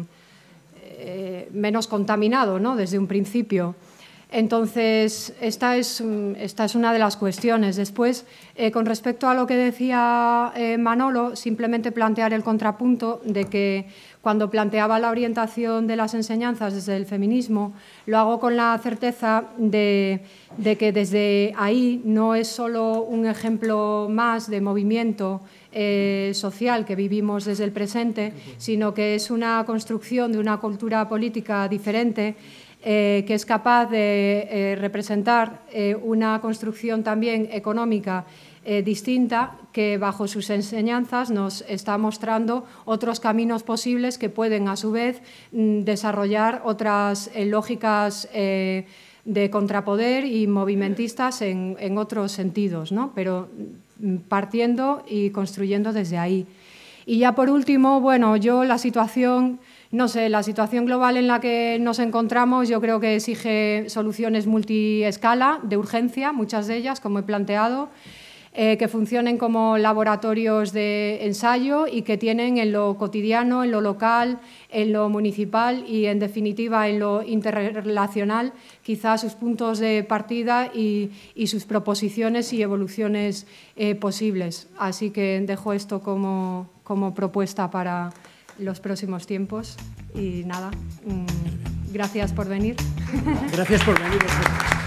eh, menos contaminado, ¿no? Desde un principio. Entonces, esta es, esta es una de las cuestiones. Después, eh, con respecto a lo que decía eh, Manolo, simplemente plantear el contrapunto de que cuando planteaba la orientación de las enseñanzas desde el feminismo, lo hago con la certeza de, de que desde ahí no es solo un ejemplo más de movimiento eh, social que vivimos desde el presente, sino que es una construcción de una cultura política diferente, Eh, que es capaz de eh, representar eh, una construcción también económica eh, distinta, que bajo sus enseñanzas nos está mostrando otros caminos posibles que pueden, a su vez, mm, desarrollar otras eh, lógicas eh, de contrapoder y movimentistas en, en otros sentidos, ¿no? Pero mm, partiendo y construyendo desde ahí. Y ya por último, bueno, yo la situación... No sé, la situación global en la que nos encontramos yo creo que exige soluciones multiescala, de urgencia, muchas de ellas, como he planteado, eh, que funcionen como laboratorios de ensayo y que tienen en lo cotidiano, en lo local, en lo municipal y, en definitiva, en lo interrelacional, quizás sus puntos de partida y, y sus proposiciones y evoluciones eh, posibles. Así que dejo esto como, como propuesta para los próximos tiempos y nada, mmm, gracias por venir. Gracias por venir.